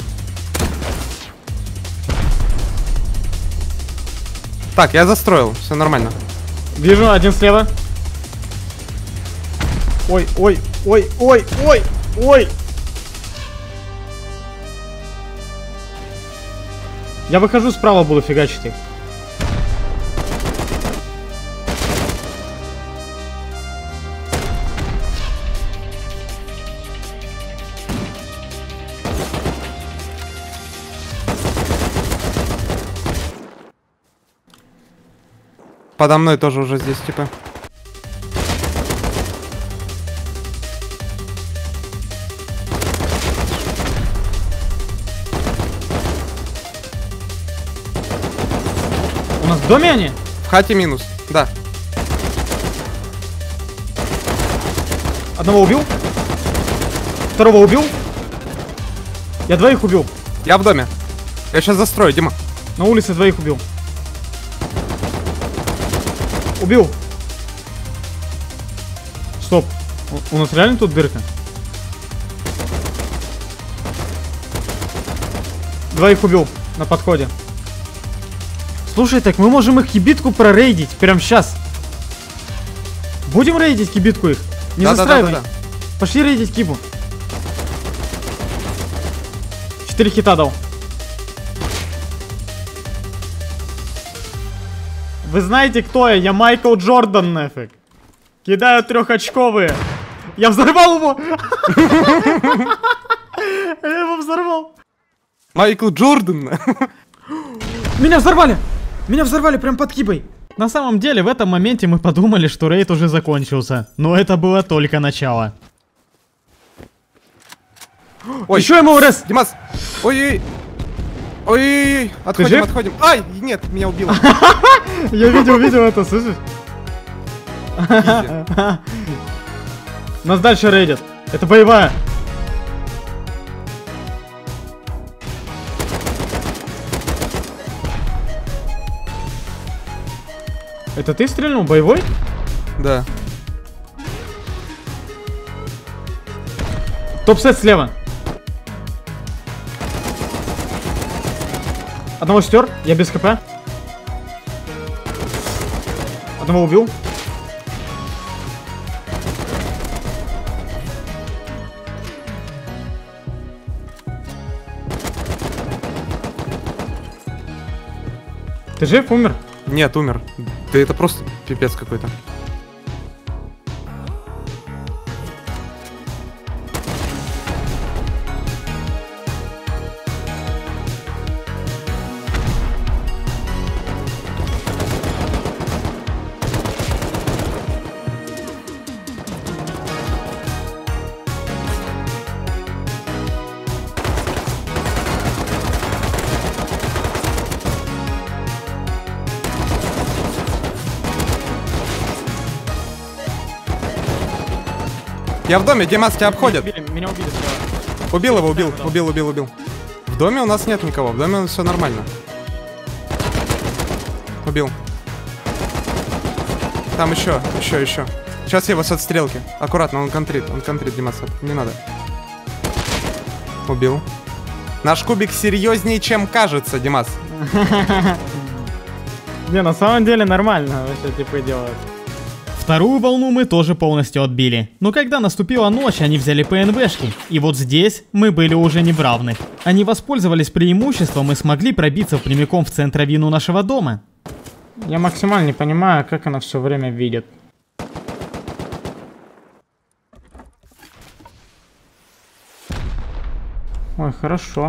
Так, я застроил, все нормально. Вижу, один слева. Ой. Я выхожу справа, буду фигачить их. Подо мной тоже уже здесь, типа. У нас в доме они? В хате минус, да. Одного убил. Второго убил. Я двоих убил. Я в доме. Я сейчас застрою, Дима. На улице двоих убил. Убил. Стоп. У нас реально тут дырка? Двоих убил на подходе. Слушай, так мы можем их кибитку прорейдить прямо сейчас. Будем рейдить кибитку их? Не застраивай. Да. Пошли рейдить кибу. 4 хита дал. Вы знаете, кто я? Я Майкл Джордан, нафиг. Кидаю 3-очковые. Я взорвал его! Я его взорвал. Майкл Джордан. Меня взорвали! Меня взорвали прям под кибой. На самом деле, в этом моменте мы подумали, что рейд уже закончился. Но это было только начало. Ой, еще ему РС! Димас! Ой-ой-ой! Отходим. Ай, нет, меня убило. Я видел это, слышишь? Нас дальше рейдят. Это боевая. Это ты стрельнул? Боевой? Да. Топ-сет слева. Одного стер, я без КП. Одного убил. Ты жив, умер? Нет, умер. Да это просто пипец какой-то. Я в доме, Димас, тебя обходят. Меня убили справа. Убил его, убил. В доме у нас нет никого, в доме все нормально. Убил. Там еще. Сейчас я его с отстрелки. Аккуратно, он контрит, Димас, не надо. Убил. Наш кубик серьезнее, чем кажется, Димас. Не, на самом деле нормально вообще типа делают. Вторую волну мы тоже полностью отбили. Но когда наступила ночь, они взяли ПНВшки. И вот здесь мы были уже не в равных. Они воспользовались преимуществом и смогли пробиться прямиком в центровину нашего дома. Я максимально не понимаю, как она все время видит. Ой, хорошо.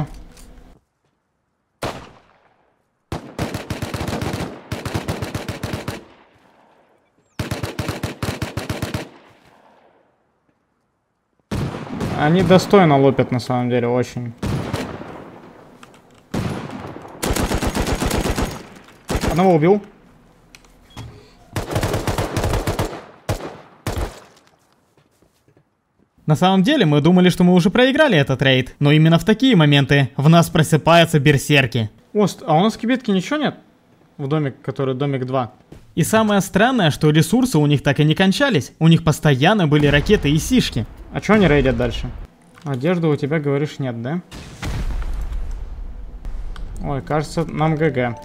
Они достойно лупят на самом деле, очень. Одного убил. На самом деле мы думали, что мы уже проиграли этот рейд, но именно в такие моменты в нас просыпаются берсерки. Ост, а у нас кибетки ничего нет? В домик, который домик 2. И самое странное, что ресурсы у них так и не кончались. У них постоянно были ракеты и сишки. А чё они рейдят дальше? Одежды у тебя, говоришь, нет, да? Ой, кажется, нам ГГ.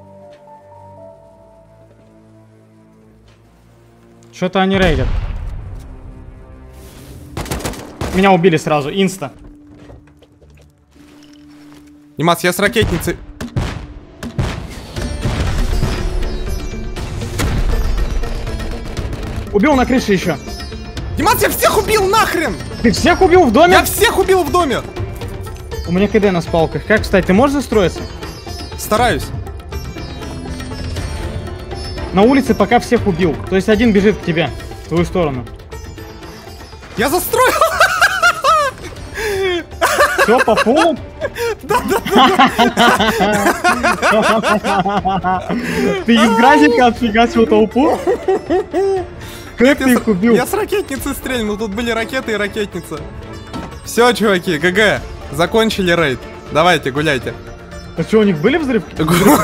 Что-то они рейдят. Меня убили сразу, инста. Димас, я с ракетницей. Убил на крыше еще. Димас, я всех убил нахрен! Ты всех убил в доме? Я всех убил в доме! У меня КД на спалках. Как встать? Ты можешь застроиться? Стараюсь. На улице пока всех убил. То есть один бежит к тебе, в твою сторону. Я застроил! Все, по фулу? Да. Ты из гразика отфигачил толпу? Как ты их убил? Я с ракетницы стрельнул, тут были ракеты и ракетница. Все, чуваки, ГГ, закончили рейд. Давайте, гуляйте. А что, у них были взрывки?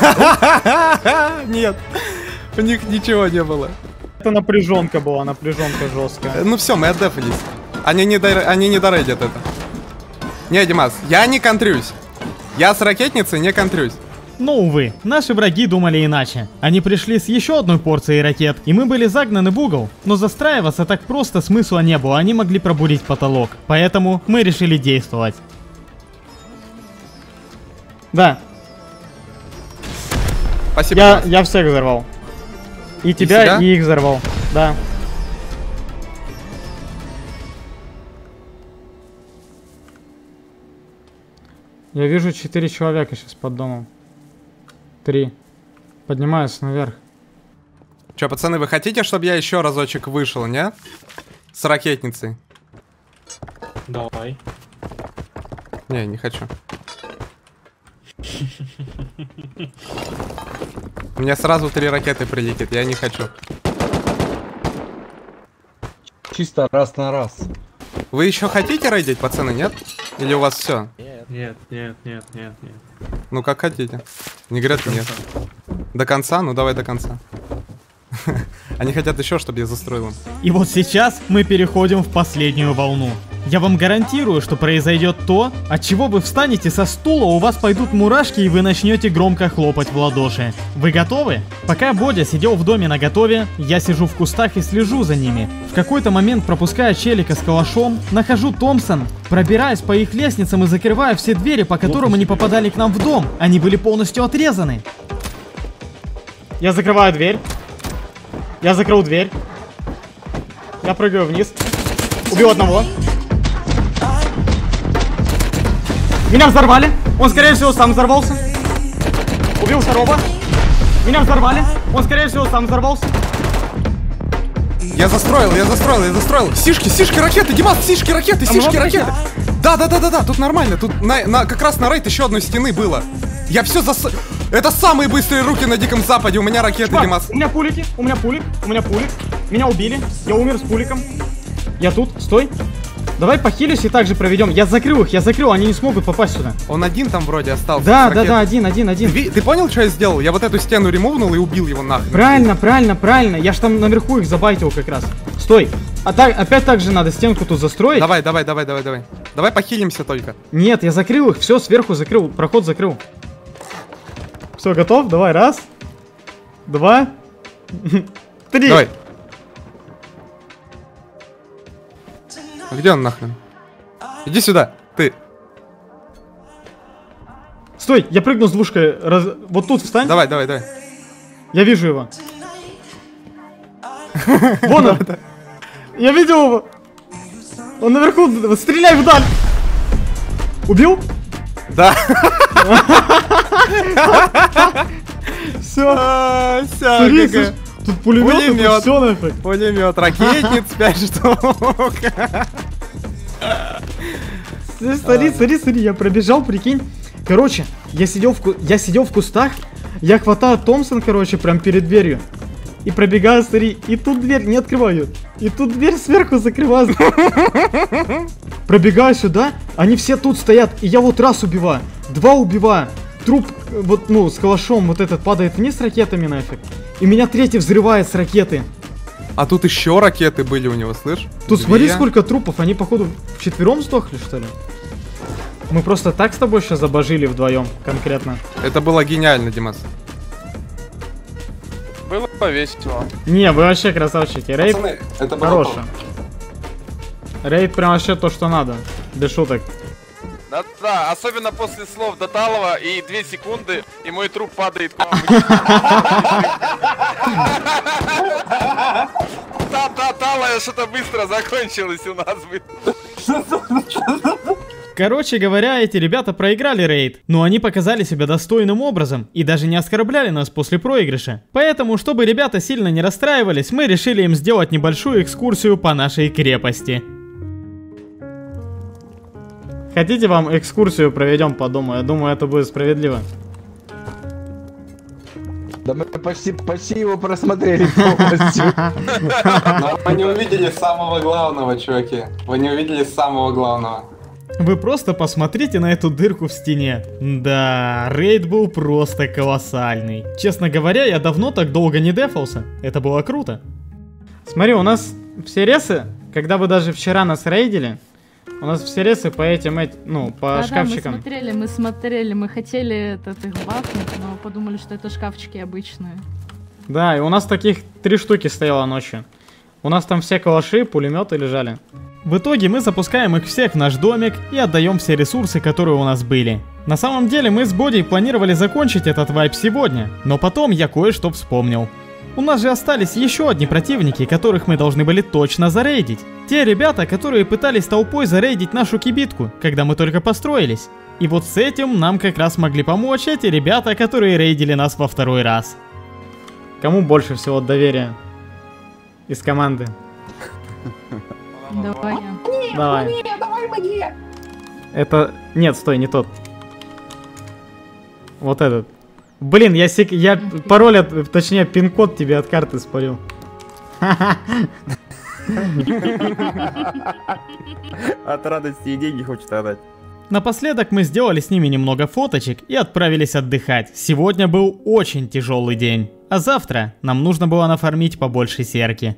Нет, у них ничего не было. Это напряженка была, напряженка жесткая. Ну все, мы отдефались. Они не дорейдят это. Не, Димас, я не контрюсь. Я с ракетницей не контрюсь. Но, увы, наши враги думали иначе. Они пришли с еще одной порцией ракет, и мы были загнаны в угол. Но застраиваться так просто смысла не было, они могли пробурить потолок. Поэтому мы решили действовать. Да. Спасибо. Я всех взорвал. И тебя, и их взорвал. Да. Я вижу 4 человека сейчас под домом. 3. Поднимаюсь наверх. Че, пацаны, вы хотите, чтобы я еще разочек вышел, не? С ракетницей. Давай. Не, не хочу. Мне сразу 3 ракеты прилетит, я не хочу. Чисто раз на раз. Вы еще хотите рейдить, пацаны, нет? Или у вас все? Нет. Ну как хотите. Не говорят нет. До конца? Ну давай до конца. Они хотят еще, чтобы я застроил им. И вот сейчас мы переходим в последнюю волну. Я вам гарантирую, что произойдет то, от чего вы встанете со стула, у вас пойдут мурашки и вы начнете громко хлопать в ладоши. Вы готовы? Пока Бодя сидел в доме наготове, я сижу в кустах и слежу за ними. В какой-то момент, пропуская челика с калашом, нахожу Томпсон, пробираюсь по их лестницам и закрываю все двери, по которым они попадали к нам в дом. Они были полностью отрезаны. Я закрываю дверь. Я закрыл дверь. Я прыгаю вниз. Убил одного. Меня взорвали. Он, скорее всего, сам взорвался. Убил второго. Меня взорвали. Он, скорее всего, сам взорвался. Я застроил. Сишки, ракеты, Димас, сишки, ракеты. Да. Тут нормально. Тут как раз на рейд еще одной стены было. Я все Это самые быстрые руки на Диком Западе. У меня ракеты, Чувак, Димас. у меня пулики. Меня убили. Я умер с пуликом. Я тут, стой. Давай похилюсь и также проведем. Я закрыл их, они не смогут попасть сюда. Он один там вроде остался. Да, один. Ты понял, что я сделал? Я вот эту стену ремувнул и убил его нахрен. Правильно. Я ж там наверху их забайтил как раз. Стой. Опять так же надо стенку тут застроить. Давай. Давай похилимся только. Нет, я закрыл их, все, сверху закрыл, проход закрыл. Все, готов? Давай, 1, 2, 3. Давай. Где он нахрен? Иди сюда, ты. Стой, я прыгну с двушкой. Вот тут встань. Давай. Я вижу его. Вон он. Я видел его. Он наверху. Стреляй вдаль. Убил? Да. Все. Все. Тут пулемет, все нафиг. Пулемет, ракетниц 5 штук. Смотри, я пробежал, прикинь. Короче, я сидел в кустах, я хватаю Томпсон, короче, прям перед дверью. И пробегаю, смотри, и тут дверь не открывают. И тут дверь сверху закрывают. Пробегаю сюда, они все тут стоят, и я вот раз убиваю, 2 убиваю. Труп, вот, с калашом вот этот падает вниз ракетами нафиг. И меня 3-й взрывает с ракеты. А тут еще ракеты были у него, слышь? Тут смотри, сколько трупов, они походу вчетвером сдохли, что ли? Мы просто так с тобой сейчас забожили вдвоем, конкретно. Это было гениально, Димас. Было весело. Не, вы вообще красавчики. Рейд хороший. Рейд прям вообще то, что надо. Без шуток. Да, особенно после слов Доталова и 2 секунды, и мой труп падает к вам. Талая что-то быстро закончилось у нас. Короче говоря, эти ребята проиграли рейд, но они показали себя достойным образом и даже не оскорбляли нас после проигрыша. Поэтому, чтобы ребята сильно не расстраивались, мы решили им сделать небольшую экскурсию по нашей крепости. Хотите, вам экскурсию проведем по дому? Я думаю, это будет справедливо. Да мы почти его просмотрели полностью. Но вы не увидели самого главного, чуваки. Вы не увидели самого главного. Вы просто посмотрите на эту дырку в стене. Да, рейд был просто колоссальный. Честно говоря, я давно так долго не дефался. Это было круто. Смотри, у нас все ресы, когда вы даже вчера нас рейдили, у нас все ресы по этим, по шкафчикам. Да, мы смотрели, мы хотели их бафнуть, но подумали, что это шкафчики обычные. Да, и у нас таких 3 штуки стояло ночью. У нас там все калаши, пулеметы лежали. В итоге мы запускаем их всех в наш домик и отдаем все ресурсы, которые у нас были. На самом деле мы с Боди планировали закончить этот вайп сегодня, но потом я кое-что вспомнил. У нас же остались еще одни противники, которых мы должны были точно зарейдить. Те ребята, которые пытались толпой зарейдить нашу кибитку, когда мы только построились. И вот с этим нам как раз могли помочь эти ребята, которые рейдили нас во 2-й раз. Кому больше всего доверия из команды? Давай. Давай мне. Это... Нет, стой, не тот. Вот этот. Блин, я пароль, точнее пин-код тебе от карты спалил. От радости и деньги хочет отдать. Напоследок мы сделали с ними немного фоточек и отправились отдыхать. Сегодня был очень тяжелый день. А завтра нам нужно было нафармить побольше серки.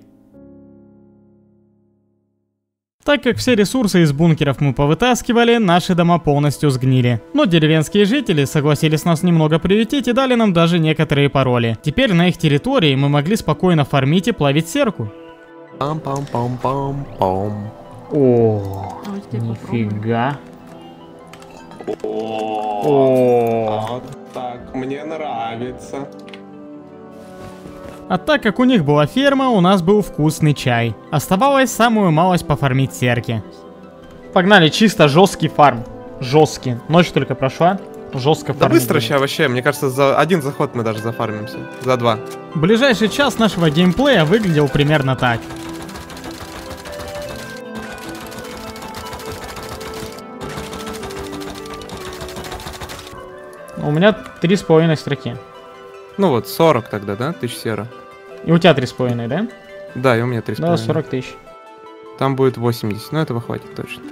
Так как все ресурсы из бункеров мы повытаскивали, наши дома полностью сгнили. Но деревенские жители согласились нас немного приютить и дали нам даже некоторые пароли. Теперь на их территории мы могли спокойно фармить и плавить серку. Пам-пам-пам-пам-пам. О, нифига. Вот так, мне нравится. А так как у них была ферма, у нас был вкусный чай. Оставалось самую малость пофармить серки. Погнали, чисто жесткий фарм. Жесткий. Ночь только прошла. Жестко фармить. Да быстро сейчас вообще, мне кажется, за 1 заход мы даже зафармимся. За 2. Ближайший час нашего геймплея выглядел примерно так. У меня 3,5 строки. Ну вот, 40 тогда, да? 1000 сера. И у тебя 3,5, да? Да, и у меня 3,5. Да, 40 тысяч. Там будет 80, но этого хватит точно.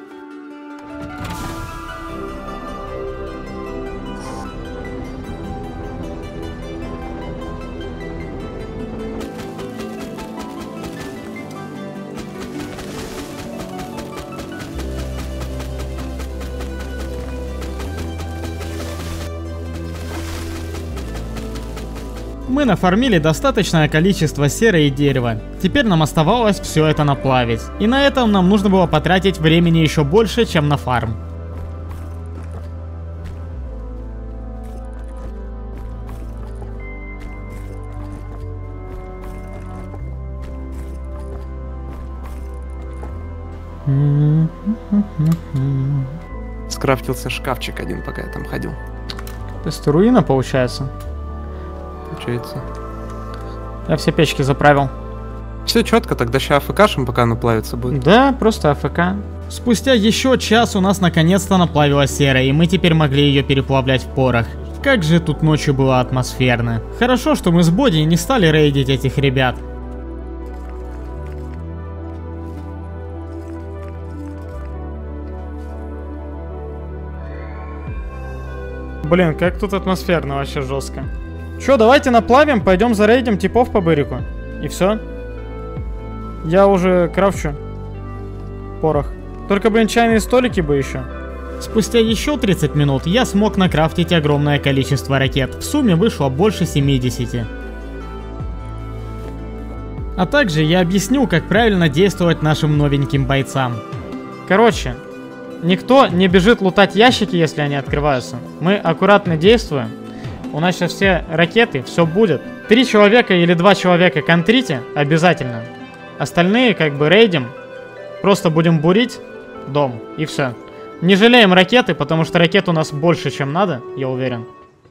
Мы нафармили достаточное количество серы и дерева. Теперь нам оставалось все это наплавить. И на этом нам нужно было потратить времени еще больше, чем на фарм. Скрафтился шкафчик один, пока я там ходил. То есть руина получается? Получается. Я все печки заправил. Все четко, тогда сейчас АФКшим, пока оно плавится будет. Да, просто АФК. Спустя еще час у нас наконец-то наплавилась сера, и мы теперь могли ее переплавлять в порох. Как же тут ночью было атмосферно. Хорошо, что мы с Боди не стали рейдить этих ребят. Блин, как тут атмосферно, вообще жестко. Чё, давайте наплавим, пойдем зарейдим типов по бырику. И все. Я уже крафчу порох. Только, блин, чайные столики бы еще. Спустя еще 30 минут я смог накрафтить огромное количество ракет. В сумме вышло больше 70. А также я объясню, как правильно действовать нашим новеньким бойцам. Короче, никто не бежит лутать ящики, если они открываются. Мы аккуратно действуем. У нас сейчас все ракеты, все будет. 3 человека или 2 человека контрите обязательно. Остальные как бы рейдим. Просто будем бурить дом и все. Не жалеем ракеты, потому что ракет у нас больше, чем надо, я уверен.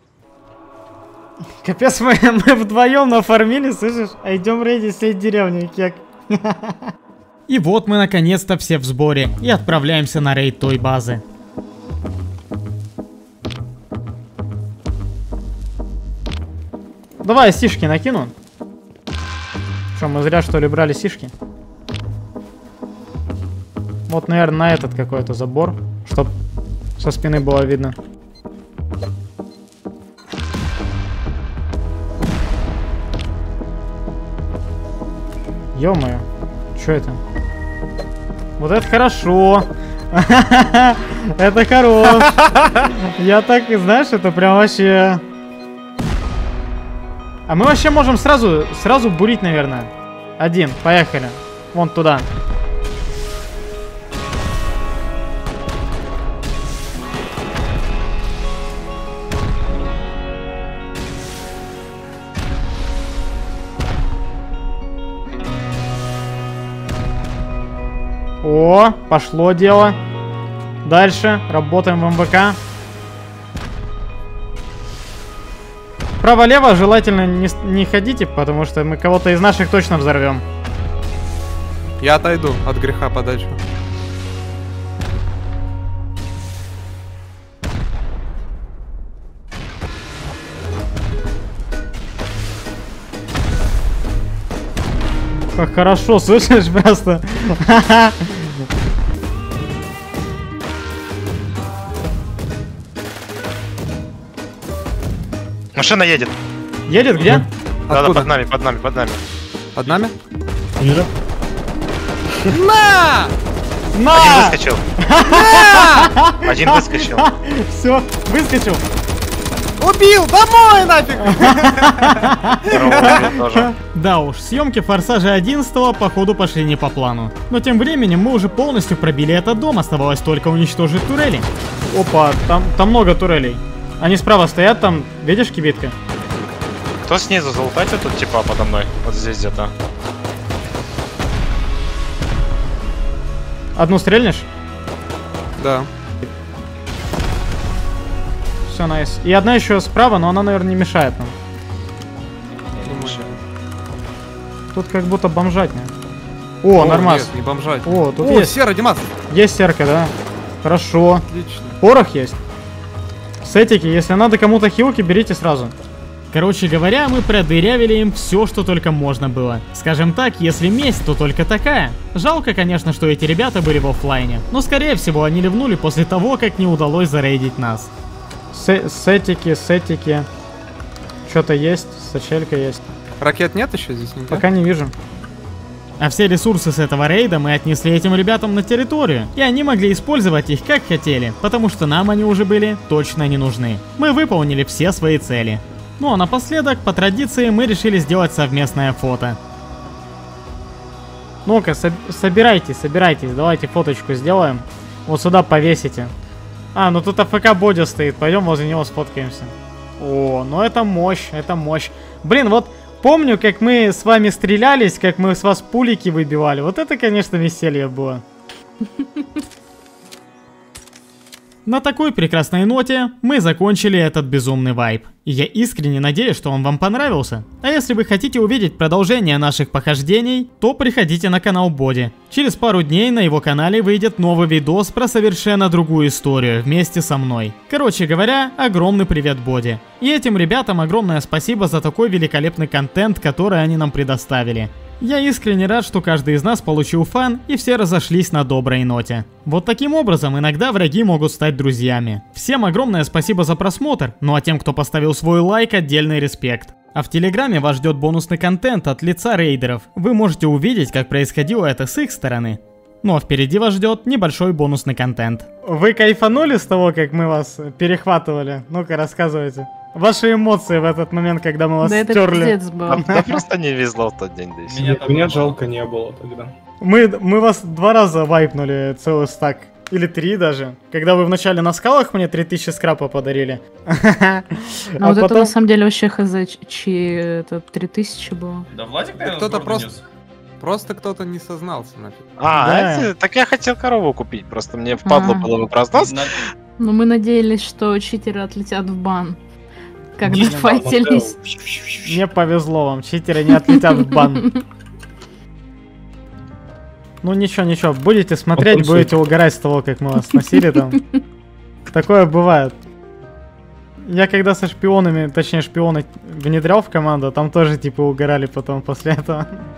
Капец, мы вдвоем нафармили, слышишь? А идем рейдить всей деревни, кек. И вот мы наконец-то все в сборе и отправляемся на рейд той базы. Давай я сишки накину. Что, мы зря что ли брали сишки? Вот, наверное, на этот какой-то забор, чтоб со спины было видно. Ё-моё, что это? Вот это хорошо. Это хорош. Я так, знаешь, это прям вообще... А мы вообще можем сразу бурить, наверное. Один, поехали. Вон туда. О, пошло дело. Дальше работаем в МВК. Право-лево желательно не ходите, потому что мы кого-то из наших точно взорвем. Я отойду от греха подальше. Как хорошо, слышишь, просто. Машина едет. Едет где? Да, под нами, под нами, под нами. Под нами? Вижу. На! На! Один выскочил. Один выскочил. Все, выскочил. Убил! Домой нафиг! Да уж, съемки Форсажа 11 походу пошли не по плану. Но тем временем мы уже полностью пробили этот дом, оставалось только уничтожить турели. Опа, там много турелей. Они справа стоят, там, видишь, кибитка? Кто снизу залутать тут типа подо мной? Вот здесь где-то. Одну стрельнешь? Да. Все, найс. И одна еще справа, но она, наверное, не мешает нам. Тут как будто бомжатня. О, нормас. Нет, не бомжать. О, тут есть. Сера, Димас. Есть серка, да. Хорошо. Отлично. Порох есть. Сетики, если надо кому-то хилки, берите сразу. Короче говоря, мы продырявили им все, что только можно было. Скажем так, если месть, то только такая. Жалко, конечно, что эти ребята были в оффлайне, но скорее всего они ливнули после того, как не удалось зарейдить нас. Сетики. Что-то есть, сачелька есть. Ракет нет еще здесь? Нигде? Пока не вижу. А все ресурсы с этого рейда мы отнесли этим ребятам на территорию, и они могли использовать их как хотели, потому что нам они уже были точно не нужны. Мы выполнили все свои цели. Ну а напоследок, по традиции, мы решили сделать совместное фото. Ну-ка, собирайтесь, давайте фоточку сделаем. Вот сюда повесите. А, ну тут АФК Бодя стоит, пойдем возле него сфоткаемся. О, ну это мощь, это мощь. Блин, вот помню, как мы с вами стрелялись, как мы с вас пулики выбивали. Вот это, конечно, веселье было. На такой прекрасной ноте мы закончили этот безумный вайб. И я искренне надеюсь, что он вам понравился. А если вы хотите увидеть продолжение наших похождений, то приходите на канал Боди. Через пару дней на его канале выйдет новый видос про совершенно другую историю вместе со мной. Короче говоря, огромный привет Боди. И этим ребятам огромное спасибо за такой великолепный контент, который они нам предоставили. Я искренне рад, что каждый из нас получил фан и все разошлись на доброй ноте. Вот таким образом иногда враги могут стать друзьями. Всем огромное спасибо за просмотр, ну а тем, кто поставил свой лайк, отдельный респект. А в Телеграме вас ждет бонусный контент от лица рейдеров. Вы можете увидеть, как происходило это с их стороны. Ну а впереди вас ждет небольшой бонусный контент. Вы кайфанули с того, как мы вас перехватывали? Ну-ка, рассказывайте. Ваши эмоции в этот момент, когда мы вас стерли. Да просто не везло в тот день. Меня жалко не было тогда. Мы вас 2 раза вайпнули целый стак. Или 3 даже. Когда вы вначале на скалах мне 3000 скрапа подарили. А вот это на самом деле вообще хз, чьи это 3000 было. Да Владик, наверное, кто-то просто кто-то не сознался нафиг. Так я хотел корову купить, просто мне впадло было выброс нос. Но мы надеялись, что читеры отлетят в бан. Когда файтились. Мне повезло вам, читеры не отлетят в бан. Ну ничего, будете смотреть, будете угорать с того, как мы вас сносили там. Такое бывает. Я когда со шпионами, точнее шпионы внедрял в команду, там тоже типа угорали потом после этого.